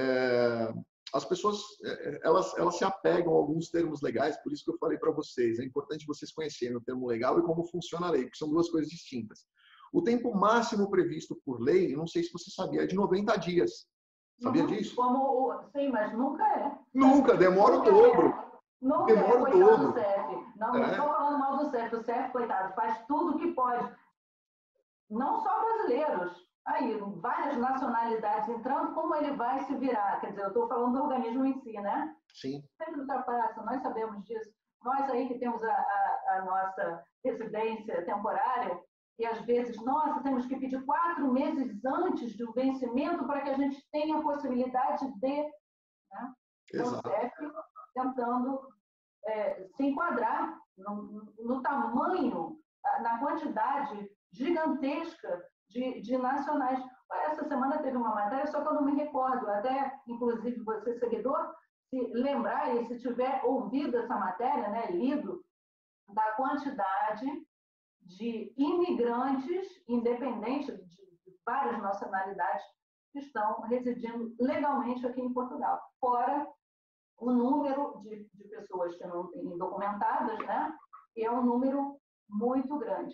É, as pessoas elas, elas se apegam a alguns termos legais, por isso que eu falei para vocês. É importante vocês conhecerem o termo legal e como funciona a lei, porque são duas coisas distintas. O tempo máximo previsto por lei, eu não sei se você sabia, é de noventa dias. Sabia uhum, disso? Como, sim, mas nunca é. Nunca, demora nunca o dobro. É. Nunca demora é, o dobro. Do C E F. Não, é. não estou falando mal do C E F. O C E F, coitado, faz tudo que pode. Não só brasileiros, aí várias nacionalidades entrando, como ele vai se virar? Quer dizer, eu estou falando do organismo em si, né? Sim. Sempre ultrapassa, nós sabemos disso. Nós aí que temos a, a, a nossa residência temporária, e às vezes, nossa, temos que pedir quatro meses antes do vencimento para que a gente tenha a possibilidade de... Né? Então, o C E F tentando é, se enquadrar no, no tamanho, na quantidade gigantesca de, de nacionais. Essa semana teve uma matéria, só que eu não me recordo, até, inclusive, você, seguidor, se lembrar e se tiver ouvido essa matéria, né, lido, da quantidade de imigrantes, independentes de várias nacionalidades, que estão residindo legalmente aqui em Portugal. Fora o número de, de pessoas que não têm indocumentadas, né, que é um número muito grande.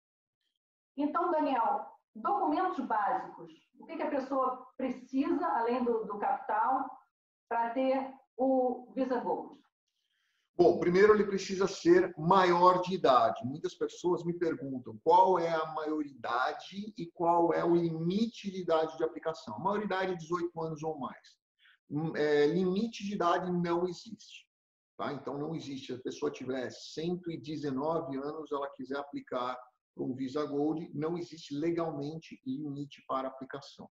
Então, Daniel, documentos básicos. O que, que a pessoa precisa, além do, do capital, para ter o Visa Gold? Bom, primeiro ele precisa ser maior de idade. Muitas pessoas me perguntam qual é a maioridade e qual é o limite de idade de aplicação. A maioridade é dezoito anos ou mais. É, limite de idade não existe. Tá? Então, não existe. Se a pessoa tiver cento e dezenove anos, ela quiser aplicar para um Visa Gold, não existe legalmente limite para aplicação.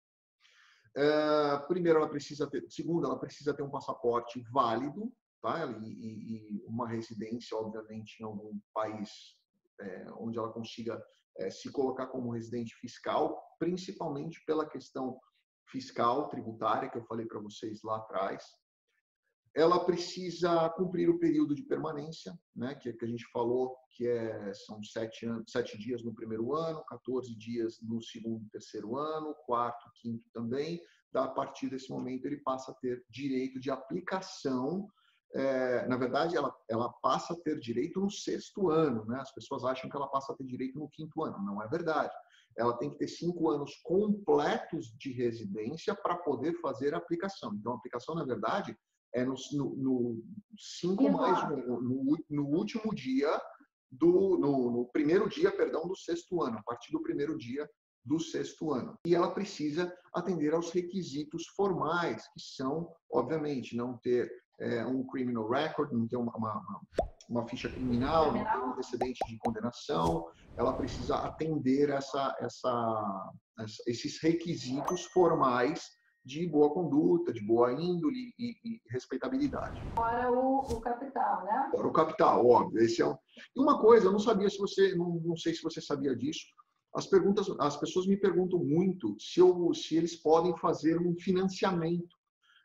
É, primeiro, ela precisa ter... Segundo, ela precisa ter um passaporte válido, tá? e, e, e uma residência, obviamente, em algum país é, onde ela consiga é, se colocar como residente fiscal, principalmente pela questão fiscal, tributária, que eu falei para vocês lá atrás. Ela precisa cumprir o período de permanência, né, que, que a gente falou que é, são sete, anos, sete dias no primeiro ano, quatorze dias no segundo e terceiro ano, quarto, quinto também. Da, a partir desse momento, ele passa a ter direito de aplicação. É, na verdade, ela, ela passa a ter direito no sexto ano. Né? As pessoas acham que ela passa a ter direito no quinto ano. Não é verdade. ela tem que ter cinco anos completos de residência para poder fazer a aplicação. Então, a aplicação, na verdade, é no, no, no cinco mais no, no, no último dia do no, no primeiro dia, perdão, do sexto ano, a partir do primeiro dia do sexto ano. E ela precisa atender aos requisitos formais, que são, obviamente, não ter é, um criminal record, não ter uma, uma, uma ficha criminal, não ter um antecedente de condenação. Ela precisa atender essa, essa, essa, esses requisitos formais de boa conduta, de boa índole e, e respeitabilidade. Fora o, o capital, né? Fora o capital, óbvio. Esse é um... E uma coisa, eu não sabia se você, não, não sei se você sabia disso. As perguntas, as pessoas me perguntam muito se, eu, se eles podem fazer um financiamento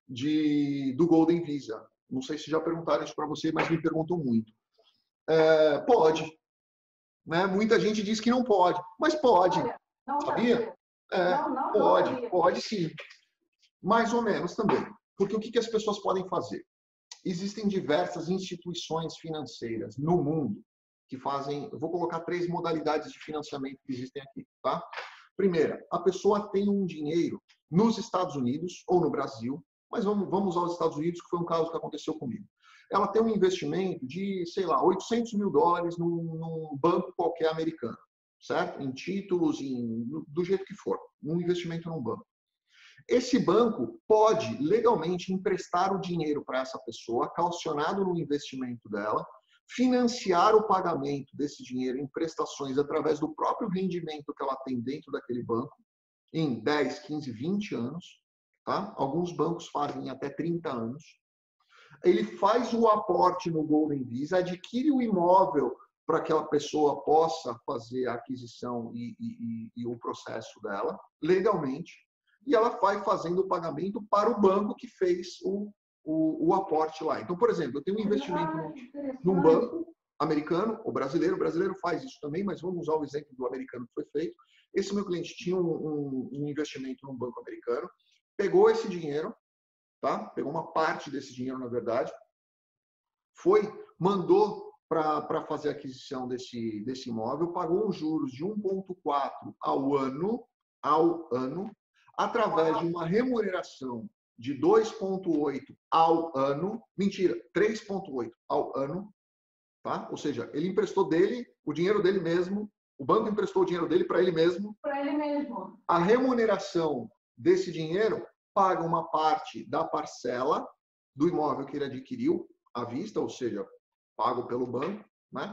de, do Golden Visa. Não sei se já perguntaram isso para você, mas me perguntam muito. É, pode. Né? Muita gente diz que não pode, mas pode. Olha, não sabia? É, não, não, pode, não pode sim. Mais ou menos também. Porque o que, que as pessoas podem fazer? Existem diversas instituições financeiras no mundo que fazem... Eu vou colocar três modalidades de financiamento que existem aqui, tá? Primeira, a pessoa tem um dinheiro nos Estados Unidos ou no Brasil, mas vamos, vamos aos Estados Unidos, que foi um caso que aconteceu comigo. Ela tem um investimento de, sei lá, oitocentos mil dólares num, num banco qualquer americano, certo? Em títulos, em, do jeito que for. Um investimento num banco. Esse banco pode legalmente emprestar o dinheiro para essa pessoa, calcionado no investimento dela, financiar o pagamento desse dinheiro em prestações através do próprio rendimento que ela tem dentro daquele banco, em dez, quinze, vinte anos. Tá? Alguns bancos fazem até trinta anos. Ele faz o aporte no Golden Visa, adquire o imóvel para que aquela pessoa possa fazer a aquisição e, e, e o processo dela, legalmente, e ela vai fazendo o pagamento para o banco que fez o, o, o aporte lá. Então, por exemplo, eu tenho um investimento num, num banco americano, ou brasileiro, o brasileiro faz isso também, mas vamos usar o exemplo do americano que foi feito. Esse meu cliente tinha um, um, um investimento num banco americano, pegou esse dinheiro, tá? Pegou uma parte desse dinheiro, na verdade, foi, mandou para fazer a aquisição desse, desse imóvel, pagou os juros de um vírgula quatro ao ano, ao ano, através de uma remuneração de dois vírgula oito ao ano, mentira, três vírgula oito ao ano, tá? Ou seja, ele emprestou dele, o dinheiro dele mesmo, o banco emprestou o dinheiro dele para ele mesmo. Para ele mesmo. A remuneração desse dinheiro paga uma parte da parcela do imóvel que ele adquiriu à vista, ou seja, pago pelo banco, né?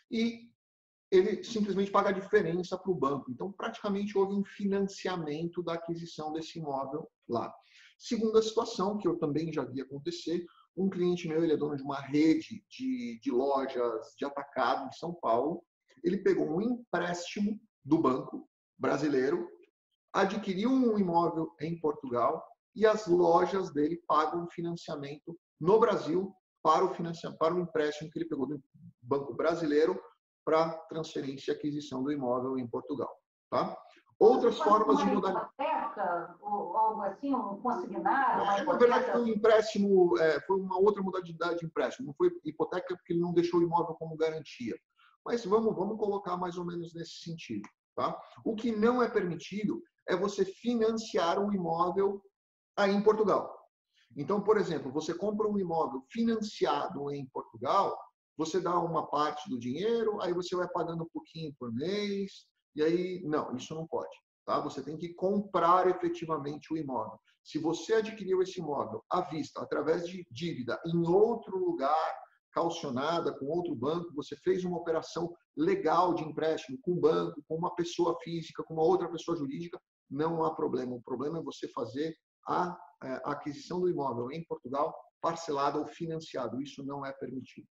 E ele simplesmente paga a diferença para o banco. Então, praticamente houve um financiamento da aquisição desse imóvel lá. Segunda situação, que eu também já vi acontecer, um cliente meu, ele é dono de uma rede de, de lojas de atacado em São Paulo. Ele pegou um empréstimo do banco brasileiro, adquiriu um imóvel em Portugal e as lojas dele pagam financiamento no Brasil para o, financiamento, para o empréstimo que ele pegou do banco brasileiro para transferência e aquisição do imóvel em Portugal. Tá? Outras formas de modalidade. Uma hipoteca ou algo assim, um consignado? Uma Na verdade, foi um empréstimo, é, foi uma outra modalidade de empréstimo. Não foi hipoteca porque ele não deixou o imóvel como garantia. Mas vamos, vamos colocar mais ou menos nesse sentido. Tá? O que não é permitido é você financiar um imóvel aí em Portugal. Então, por exemplo, você compra um imóvel financiado em Portugal, você dá uma parte do dinheiro, aí você vai pagando um pouquinho por mês, e aí, não, isso não pode. Tá? Você tem que comprar efetivamente o imóvel. Se você adquiriu esse imóvel à vista, através de dívida, em outro lugar, calcionada, com outro banco, você fez uma operação legal de empréstimo com o banco, com uma pessoa física, com uma outra pessoa jurídica, não há problema. O problema é você fazer a, a aquisição do imóvel em Portugal parcelado ou financiado. Isso não é permitido.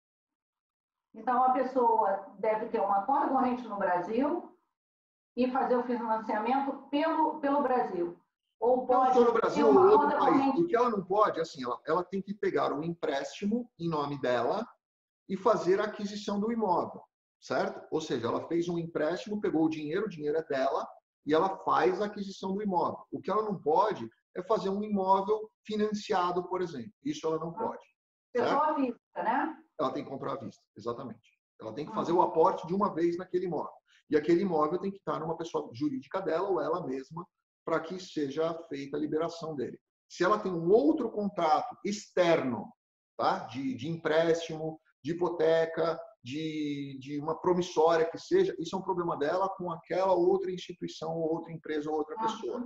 Então, a pessoa deve ter uma conta corrente no Brasil e fazer o financiamento pelo, pelo Brasil. Ou pode não só no Brasil ou outro país. Corrente... O que ela não pode, assim, ela, ela tem que pegar um empréstimo em nome dela e fazer a aquisição do imóvel, certo? Ou seja, ela fez um empréstimo, pegou o dinheiro, o dinheiro é dela, e ela faz a aquisição do imóvel. O que ela não pode é fazer um imóvel financiado, por exemplo. Isso ela não pode. Pessoa física, né? Ela tem que comprar à vista, exatamente. Ela tem que fazer o aporte de uma vez naquele imóvel. E aquele imóvel tem que estar numa pessoa jurídica dela ou ela mesma para que seja feita a liberação dele. Se ela tem um outro contrato externo, tá? de, de empréstimo, de hipoteca, de, de uma promissória que seja, isso é um problema dela com aquela outra instituição, ou outra empresa, ou outra pessoa.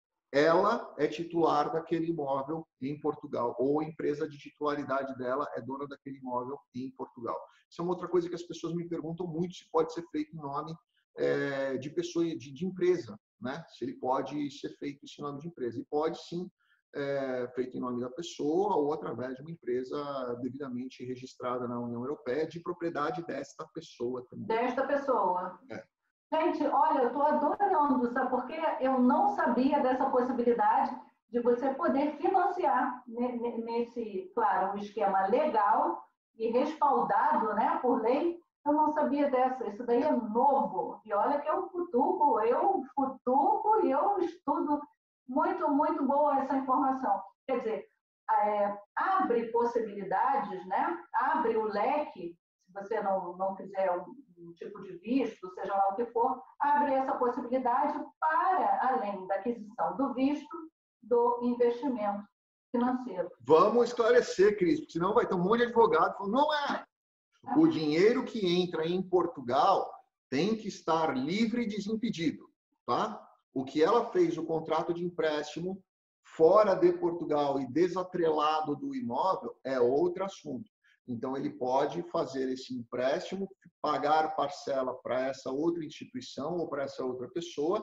Ela é titular daquele imóvel em Portugal, ou a empresa de titularidade dela é dona daquele imóvel em Portugal. Isso é uma outra coisa que as pessoas me perguntam muito, se pode ser feito em nome é, de pessoa, de, de empresa, né? Se ele pode ser feito em nome de empresa. E pode sim, é, feito em nome da pessoa ou através de uma empresa devidamente registrada na União Europeia, de propriedade desta pessoa também. Desta pessoa. É. Gente, olha, eu estou adorando, sabe? Porque eu não sabia dessa possibilidade de você poder financiar nesse, claro, um esquema legal e respaldado, né, por lei. Eu não sabia dessa. Isso daí é novo. E olha que eu futuco, eu futuco e eu estudo. Muito, muito boa essa informação. Quer dizer, é, abre possibilidades, né? Abre o leque, se você não, não fizer um, um tipo de visto, seja lá o que for, abre essa possibilidade para, além da aquisição do visto, do investimento financeiro. Vamos esclarecer, Cris, porque senão vai ter um monte de advogado falando, não é. O dinheiro que entra em Portugal tem que estar livre e desimpedido, tá? O que ela fez, o contrato de empréstimo, fora de Portugal e desatrelado do imóvel, é outro assunto. Então, ele pode fazer esse empréstimo, pagar parcela para essa outra instituição ou para essa outra pessoa,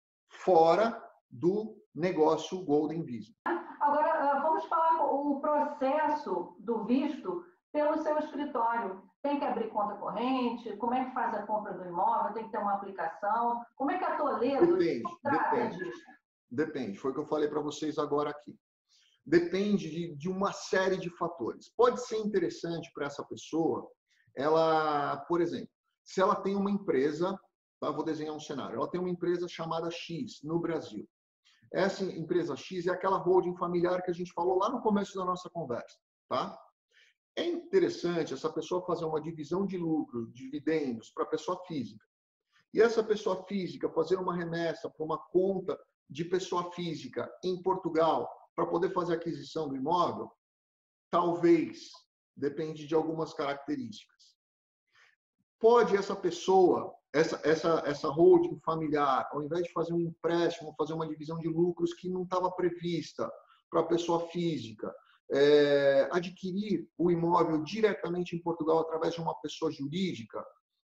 fora do negócio Golden Visa. Agora, vamos falar o processo do visto pelo seu escritório. Tem que abrir conta corrente? Como é que faz a compra do imóvel? Tem que ter uma aplicação? Como é que a Toledo depende, trata depende, disso? Depende, foi o que eu falei para vocês agora aqui. Depende de, de uma série de fatores. Pode ser interessante para essa pessoa, ela, por exemplo, se ela tem uma empresa, tá? Vou desenhar um cenário, ela tem uma empresa chamada X no Brasil. Essa empresa X é aquela holding familiar que a gente falou lá no começo da nossa conversa, tá? É interessante essa pessoa fazer uma divisão de lucro, dividendos, para a pessoa física. E essa pessoa física fazer uma remessa para uma conta de pessoa física em Portugal para poder fazer a aquisição do imóvel, talvez, depende de algumas características. Pode essa pessoa, essa, essa, essa holding familiar, ao invés de fazer um empréstimo, fazer uma divisão de lucros que não estava prevista para a pessoa física, É, adquirir o imóvel diretamente em Portugal através de uma pessoa jurídica,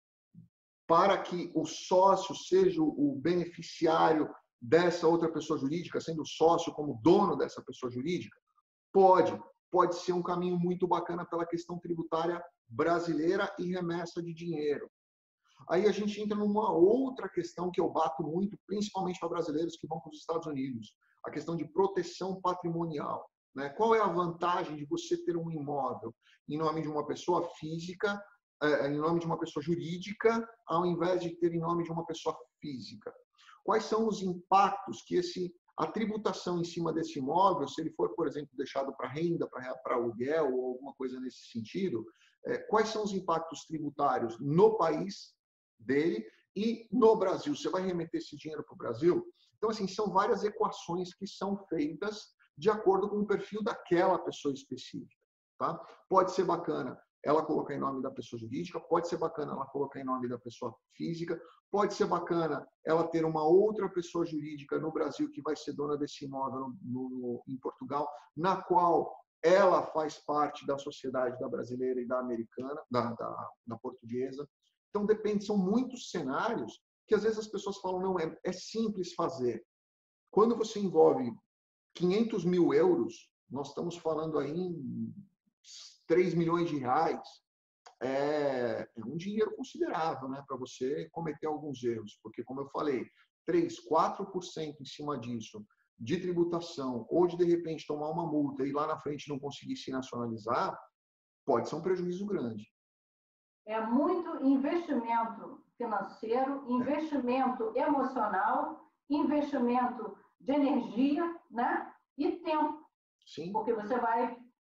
para que o sócio seja o beneficiário dessa outra pessoa jurídica, sendo sócio como dono dessa pessoa jurídica, pode, pode ser um caminho muito bacana pela questão tributária brasileira e remessa de dinheiro. Aí a gente entra numa outra questão que eu bato muito, principalmente para brasileiros que vão para os Estados Unidos, a questão de proteção patrimonial. Qual é a vantagem de você ter um imóvel em nome de uma pessoa física, em nome de uma pessoa jurídica, ao invés de ter em nome de uma pessoa física? Quais são os impactos que esse, a tributação em cima desse imóvel, se ele for, por exemplo, deixado para renda, para aluguel ou alguma coisa nesse sentido, quais são os impactos tributários no país dele e no Brasil? Você vai remeter esse dinheiro para o Brasil? Então, assim, são várias equações que são feitas de acordo com o perfil daquela pessoa específica, tá? Pode ser bacana ela colocar em nome da pessoa jurídica, pode ser bacana ela colocar em nome da pessoa física, pode ser bacana ela ter uma outra pessoa jurídica no Brasil que vai ser dona desse imóvel no, no, em Portugal, na qual ela faz parte da sociedade da brasileira e da americana, da, da, da portuguesa. Então, depende, são muitos cenários que às vezes as pessoas falam, não, é, é simples fazer. Quando você envolve quinhentos mil euros, nós estamos falando aí em três milhões de reais, é, é um dinheiro considerável, né, para você cometer alguns erros, porque, como eu falei, três, quatro por cento em cima disso, de tributação, ou de, de repente, tomar uma multa e lá na frente não conseguir se nacionalizar, pode ser um prejuízo grande. É muito investimento financeiro, investimento emocional, investimento de energia, né? E tempo. Sim. Porque você vai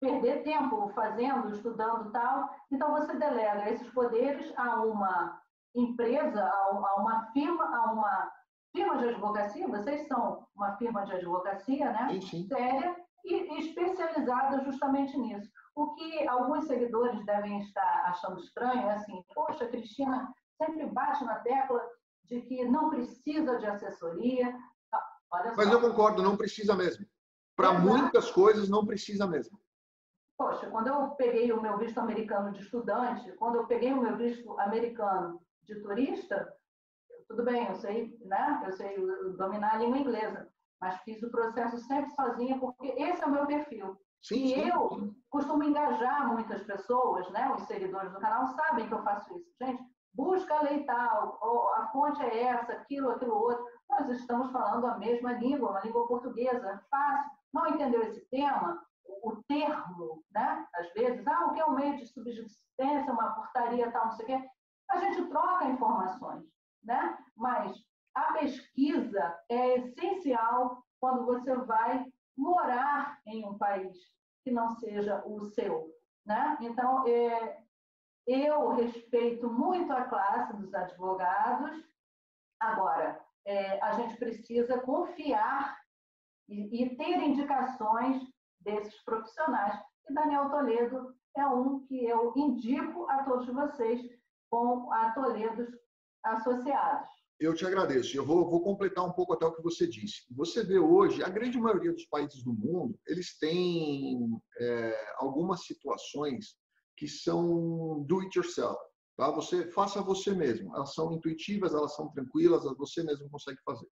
perder tempo fazendo, estudando tal. Então, você delega esses poderes a uma empresa, a uma firma, a uma firma de advocacia. Vocês são uma firma de advocacia, né? Sim, sim. Séria e especializada justamente nisso. O que alguns seguidores devem estar achando estranho é assim, poxa, a Cristina sempre bate na tecla de que não precisa de assessoria. Olha só. Mas eu concordo, não precisa mesmo. Para muitas coisas, não precisa mesmo. Poxa, quando eu peguei o meu visto americano de estudante, quando eu peguei o meu visto americano de turista, tudo bem, eu sei, né? Eu sei dominar a língua inglesa, mas fiz o processo sempre sozinha, porque esse é o meu perfil. Sim, e sim, eu sim. costumo engajar muitas pessoas, né? Os seguidores do canal sabem que eu faço isso. Gente, busca a lei tal, a fonte é essa, aquilo, aquilo outro. Nós estamos falando a mesma língua, uma língua portuguesa, fácil. Não entendeu esse tema? O termo, né? Às vezes, ah, o que é um meio de subsistência, uma portaria, tal, não sei o quê. A gente troca informações, né? Mas a pesquisa é essencial quando você vai morar em um país que não seja o seu, né? Então, é, eu respeito muito a classe dos advogados. Agora, é, a gente precisa confiar e, e ter indicações desses profissionais. E Daniel Toledo é um que eu indico a todos vocês com a Toledos Associados. Eu te agradeço. Eu vou, vou completar um pouco até o que você disse. Você vê hoje, a grande maioria dos países do mundo, eles têm é, algumas situações que são do it yourself. Tá? Você faça você mesmo. Elas são intuitivas, elas são tranquilas, você mesmo consegue fazer.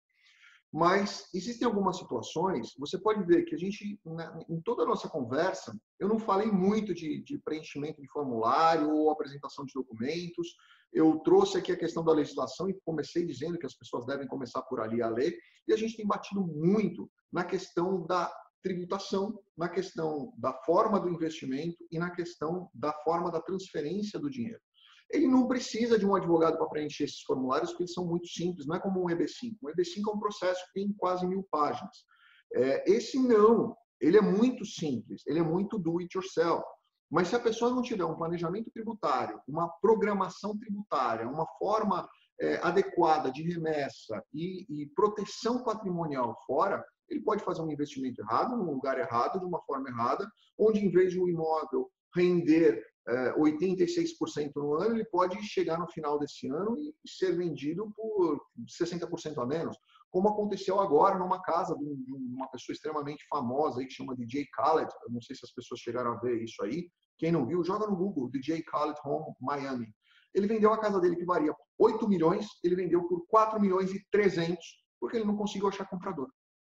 Mas existem algumas situações, você pode ver que a gente, em toda a nossa conversa, eu não falei muito de, de preenchimento de formulário ou apresentação de documentos. Eu trouxe aqui a questão da legislação e comecei dizendo que as pessoas devem começar por ali a ler. E a gente tem batido muito na questão da tributação, na questão da forma do investimento e na questão da forma da transferência do dinheiro. Ele não precisa de um advogado para preencher esses formulários, porque eles são muito simples, não é como um E B cinco. Um E B cinco é um processo que tem quase mil páginas. É, esse não, ele é muito simples, ele é muito do it yourself. Mas se a pessoa não tiver um planejamento tributário, uma programação tributária, uma forma é, adequada de remessa e, e proteção patrimonial fora, ele pode fazer um investimento errado, num lugar errado, de uma forma errada, onde em vez de um imóvel render oitenta e seis por cento no ano, ele pode chegar no final desse ano e ser vendido por sessenta por cento a menos, como aconteceu agora numa casa de uma pessoa extremamente famosa aí, que chama D J Khaled. Eu não sei se as pessoas chegaram a ver isso aí. Quem não viu, joga no Google, D J Khaled Home Miami. Ele vendeu a casa dele, que varia oito milhões, ele vendeu por quatro milhões e trezentos, porque ele não conseguiu achar comprador.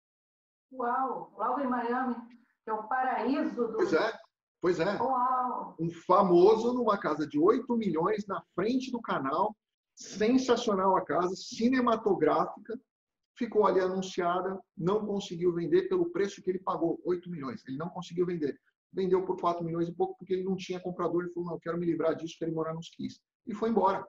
Uau! Logo em Miami, que é o paraíso do... Pois é. Pois é, Uau. Um famoso numa casa de oito milhões na frente do canal, sensacional a casa, cinematográfica, ficou ali anunciada, não conseguiu vender pelo preço que ele pagou, oito milhões, ele não conseguiu vender. Vendeu por quatro milhões e pouco porque ele não tinha comprador, ele falou, não, eu quero me livrar disso, quero morar nos quinze. E foi embora.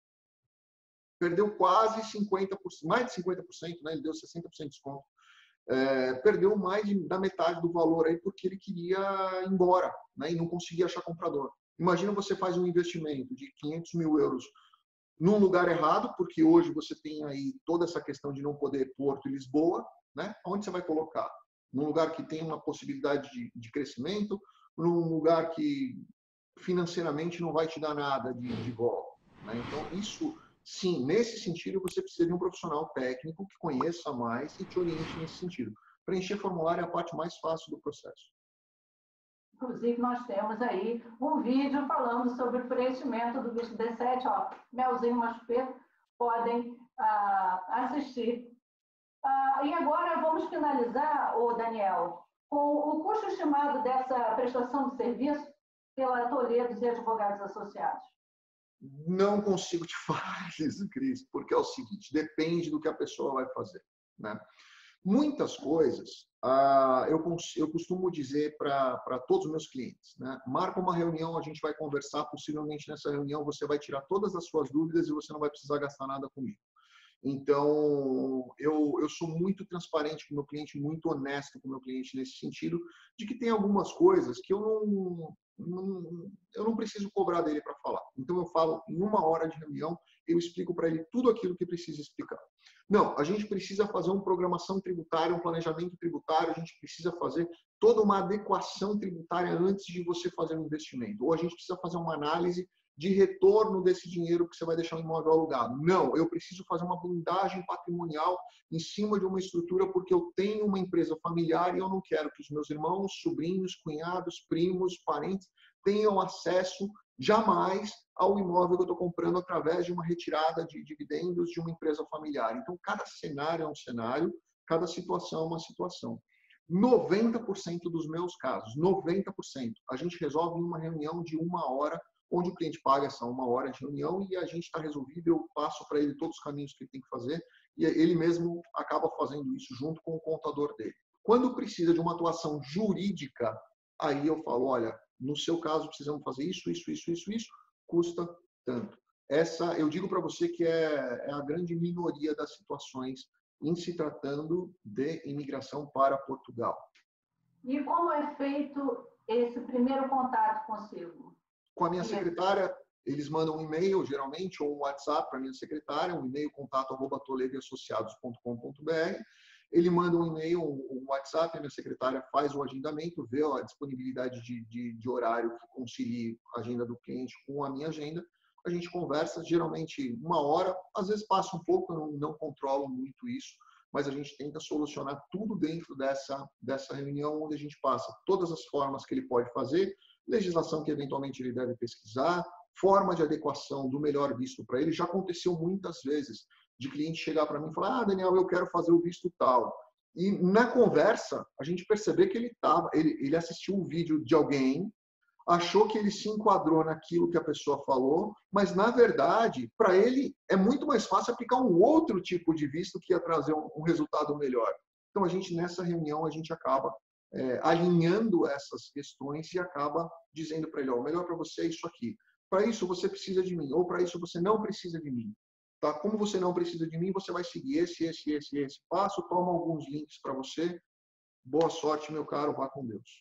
Perdeu quase cinquenta por cento, mais de cinquenta por cento, né? Ele deu sessenta por cento de desconto. É, perdeu mais de, da metade do valor aí porque ele queria ir embora, né, e não conseguia achar comprador. Imagina você faz um investimento de quinhentos mil euros num lugar errado, porque hoje você tem aí toda essa questão de não poder Porto e Lisboa, né? Onde você vai colocar? Num lugar que tem uma possibilidade de, de crescimento, num lugar que financeiramente não vai te dar nada de, de volta, né? Então isso... Sim, nesse sentido, você precisa de um profissional técnico que conheça mais e te oriente nesse sentido. Preencher formulário é a parte mais fácil do processo. Inclusive, nós temos aí um vídeo falando sobre o preenchimento do visto D sete. Ó, Melzinho e Machupeto podem ah, assistir. Ah, e agora vamos finalizar, ô Daniel, com o custo estimado dessa prestação de serviço pela Toledo e Advogados Associados. Não consigo te falar isso, Cris, porque é o seguinte, depende do que a pessoa vai fazer, né? Muitas coisas, ah, eu, eu costumo dizer para todos os meus clientes, né? Marca uma reunião, a gente vai conversar, possivelmente nessa reunião você vai tirar todas as suas dúvidas e você não vai precisar gastar nada comigo. Então, eu, eu sou muito transparente com o meu cliente, muito honesto com o meu cliente nesse sentido, de que tem algumas coisas que eu não, não, eu não preciso cobrar dele para falar. Então, eu falo, em uma hora de reunião, eu explico para ele tudo aquilo que precisa explicar. Não, a gente precisa fazer uma programação tributária, um planejamento tributário, a gente precisa fazer toda uma adequação tributária antes de você fazer um investimento. Ou a gente precisa fazer uma análise de retorno desse dinheiro que você vai deixar no imóvel alugado. Não, eu preciso fazer uma blindagem patrimonial em cima de uma estrutura porque eu tenho uma empresa familiar e eu não quero que os meus irmãos, sobrinhos, cunhados, primos, parentes tenham acesso jamais ao imóvel que eu estou comprando através de uma retirada de dividendos de uma empresa familiar. Então, cada cenário é um cenário, cada situação é uma situação. noventa por cento dos meus casos, noventa por cento, a gente resolve em uma reunião de uma hora, onde o cliente paga essa uma hora de reunião e a gente está resolvido, eu passo para ele todos os caminhos que ele tem que fazer e ele mesmo acaba fazendo isso junto com o contador dele. Quando precisa de uma atuação jurídica, aí eu falo, olha, no seu caso precisamos fazer isso, isso, isso, isso, isso, custa tanto. Essa, eu digo para você que é, é a grande minoria das situações em se tratando de imigração para Portugal. E como é feito esse primeiro contato consigo? Com a minha secretária, eles mandam um e-mail, geralmente, ou um WhatsApp para a minha secretária, um e-mail contato arroba toledo e associados ponto com ponto br. Ele manda um e-mail, um WhatsApp, a minha secretária faz o agendamento, vê a disponibilidade de, de, de horário que concilie a agenda do cliente com a minha agenda. A gente conversa, geralmente uma hora, às vezes passa um pouco, eu não, não controlo muito isso, mas a gente tenta solucionar tudo dentro dessa, dessa reunião, onde a gente passa todas as formas que ele pode fazer, legislação que eventualmente ele deve pesquisar, forma de adequação do melhor visto para ele. Já aconteceu muitas vezes de cliente chegar para mim e falar, ah, Daniel, eu quero fazer o visto tal. E na conversa, a gente percebeu que ele tava, ele, ele assistiu um vídeo de alguém, achou que ele se enquadrou naquilo que a pessoa falou, mas, na verdade, para ele é muito mais fácil aplicar um outro tipo de visto que ia trazer um, um resultado melhor. Então, a gente, nessa reunião, a gente acaba é, alinhando essas questões e acaba dizendo para ele, ó, o melhor para você é isso aqui. Para isso, você precisa de mim, ou para isso, você não precisa de mim. Tá? Como você não precisa de mim, você vai seguir esse, esse, esse, esse passo, toma alguns links para você. Boa sorte, meu caro, vá com Deus.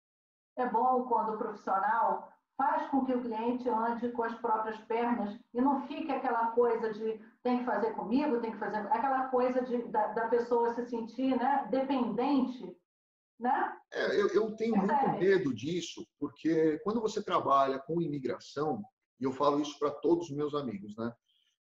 É bom quando o profissional faz com que o cliente ande com as próprias pernas e não fique aquela coisa de tem que fazer comigo, tem que fazer... Aquela coisa de, da, da pessoa se sentir, né, dependente, né? É, eu, eu tenho é muito sério. medo disso, porque quando você trabalha com imigração, e eu falo isso para todos os meus amigos, né?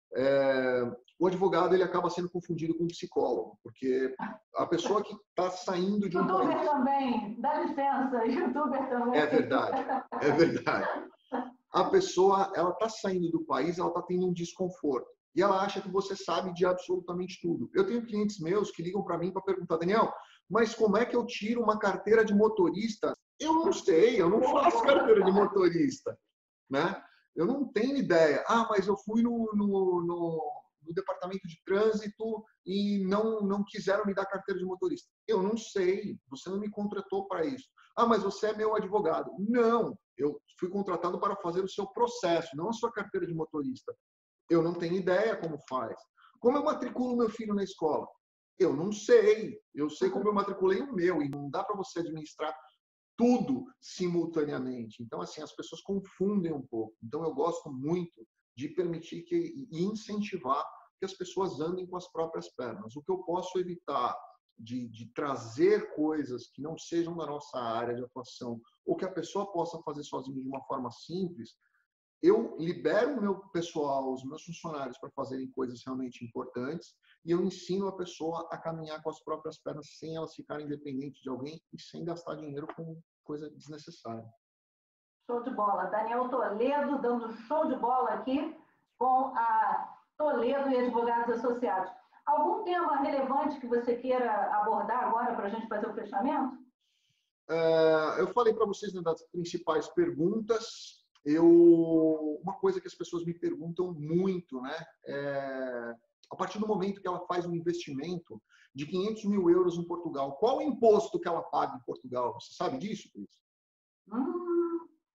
É, o advogado ele acaba sendo confundido com o psicólogo, porque a pessoa que está saindo de um YouTuber país... também, dá licença, YouTuber também. É verdade, é verdade. A pessoa, ela está saindo do país, ela está tendo um desconforto. E ela acha que você sabe de absolutamente tudo. Eu tenho clientes meus que ligam para mim para perguntar, Daniel, mas como é que eu tiro uma carteira de motorista? Eu não sei, eu não faço carteira de motorista, né? Eu não tenho ideia. Ah, mas eu fui no, no, no, no departamento de trânsito e não, não quiseram me dar carteira de motorista. Eu não sei, você não me contratou para isso. Ah, mas você é meu advogado. Não, eu fui contratado para fazer o seu processo, não a sua carteira de motorista. Eu não tenho ideia como faz. Como eu matriculo meu filho na escola? Eu não sei. Eu sei como eu matriculei o meu e não dá para você administrar tudo simultaneamente. Então, assim, as pessoas confundem um pouco. Então, eu gosto muito de permitir que, e incentivar que as pessoas andem com as próprias pernas. O que eu posso evitar de, de trazer coisas que não sejam da nossa área de atuação ou que a pessoa possa fazer sozinha de uma forma simples, eu libero o meu pessoal, os meus funcionários para fazerem coisas realmente importantes e eu ensino a pessoa a caminhar com as próprias pernas sem elas ficarem dependentes de alguém e sem gastar dinheiro com coisa desnecessária. Show de bola. Daniel Toledo dando show de bola aqui com a Toledo e Advogados Associados. Algum tema relevante que você queira abordar agora para a gente fazer o fechamento? Uh, eu falei para vocês, né, das principais perguntas. Eu, uma coisa que as pessoas me perguntam muito, né, é, a partir do momento que ela faz um investimento de quinhentos mil euros em Portugal, qual o imposto que ela paga em Portugal? Você sabe disso, Cris? Hum,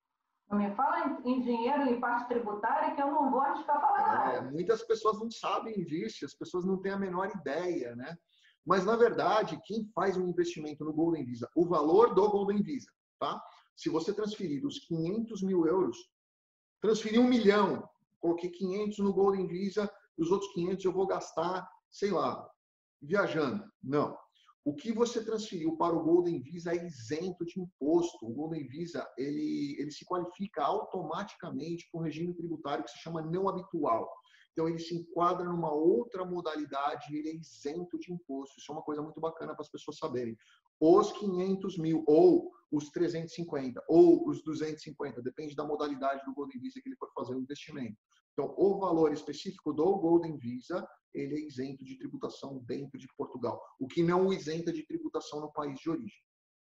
Não me fala em dinheiro e parte tributária que eu não vou arriscar falar nada. É, muitas pessoas não sabem disso, as pessoas não têm a menor ideia, né? Mas, na verdade, quem faz um investimento no Golden Visa, o valor do Golden Visa, tá? Se você transferir os quinhentos mil euros, transferir um milhão, coloquei quinhentos no Golden Visa, e os outros quinhentos eu vou gastar, sei lá, viajando. Não. O que você transferiu para o Golden Visa é isento de imposto. O Golden Visa, ele, ele se qualifica automaticamente para um regime tributário que se chama não habitual. Então, ele se enquadra numa outra modalidade, ele é isento de imposto. Isso é uma coisa muito bacana para as pessoas saberem. Os quinhentos mil, ou os trezentos e cinquenta, ou os duzentos e cinquenta, depende da modalidade do Golden Visa que ele for fazer o investimento. Então, o valor específico do Golden Visa, ele é isento de tributação dentro de Portugal, o que não o isenta de tributação no país de origem.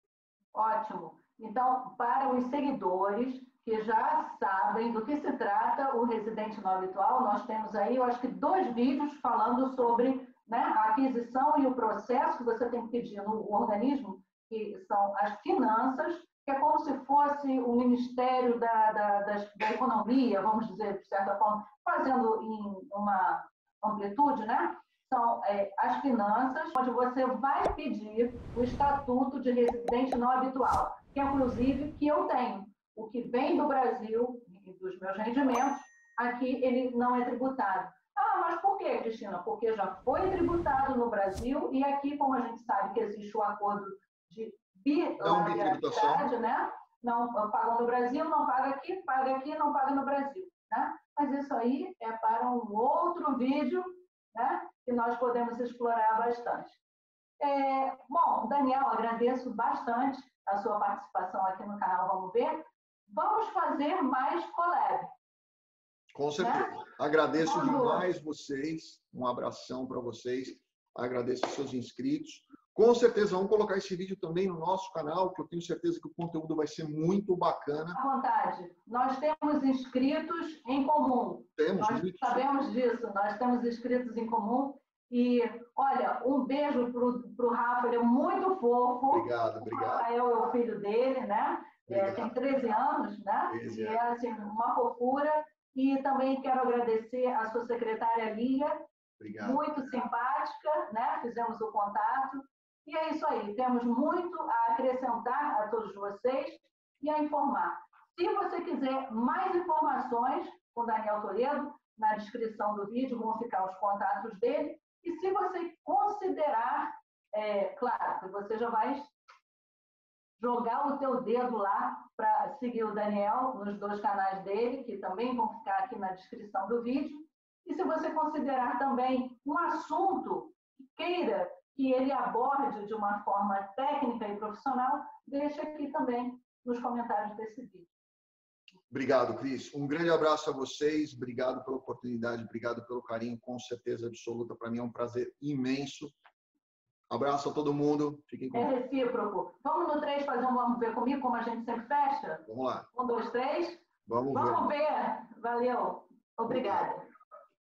Ótimo. Então, para os seguidores que já sabem do que se trata o residente não habitual, nós temos aí, eu acho que dois vídeos falando sobre, né, a aquisição e o processo que você tem que pedir no organismo, que são as finanças, que é como se fosse o Ministério da, da, da, da Economia, vamos dizer, de certa forma, fazendo em uma amplitude, né? São é, as finanças, onde você vai pedir o estatuto de residente não habitual, que inclusive que eu tenho. O que vem do Brasil, dos meus rendimentos, aqui ele não é tributado. Ah, mas por quê, Cristina? Porque já foi tributado no Brasil e aqui, como a gente sabe que existe o acordo de bilateralidade, né? Não pagam no Brasil, não paga aqui, paga aqui, não paga no Brasil, né? Mas isso aí é para um outro vídeo, né? Que nós podemos explorar bastante. É, bom, Daniel, agradeço bastante a sua participação aqui no canal Vamos Ver. Vamos fazer mais collab. Com certeza. Né? Agradeço Vamos. demais vocês. Um abração para vocês. Agradeço os seus inscritos. Com certeza, vamos colocar esse vídeo também no nosso canal, que eu tenho certeza que o conteúdo vai ser muito bacana. À vontade. Nós temos inscritos em comum. Temos. Nós muito. sabemos disso. Nós temos inscritos em comum. E, olha, um beijo para o Rafa, ele é muito fofo. Obrigado, obrigado. O Rafael é o filho dele, né? É, tem treze anos, né? treze e é, assim, uma fofura. E também quero agradecer a sua secretária Lia. Obrigado. Muito simpática, né? Fizemos o contato. E é isso aí. Temos muito a acrescentar a todos vocês e a informar. Se você quiser mais informações com o Daniel Toledo, na descrição do vídeo vão ficar os contatos dele. E se você considerar, é, claro, que você já vai jogar o teu dedo lá para seguir o Daniel nos dois canais dele, que também vão ficar aqui na descrição do vídeo. E se você considerar também um assunto que queira que ele aborde de uma forma técnica e profissional, deixa aqui também nos comentários desse vídeo. Obrigado, Cris. Um grande abraço a vocês. Obrigado pela oportunidade, obrigado pelo carinho, com certeza absoluta. Para mim é um prazer imenso. Abraço a todo mundo. Fiquem com Deus. É recíproco. Vamos no três fazer um Vamos Ver comigo, como a gente sempre fecha? Vamos lá. Um, dois, três. Vamos ver. Vamos ver. Valeu. Obrigada.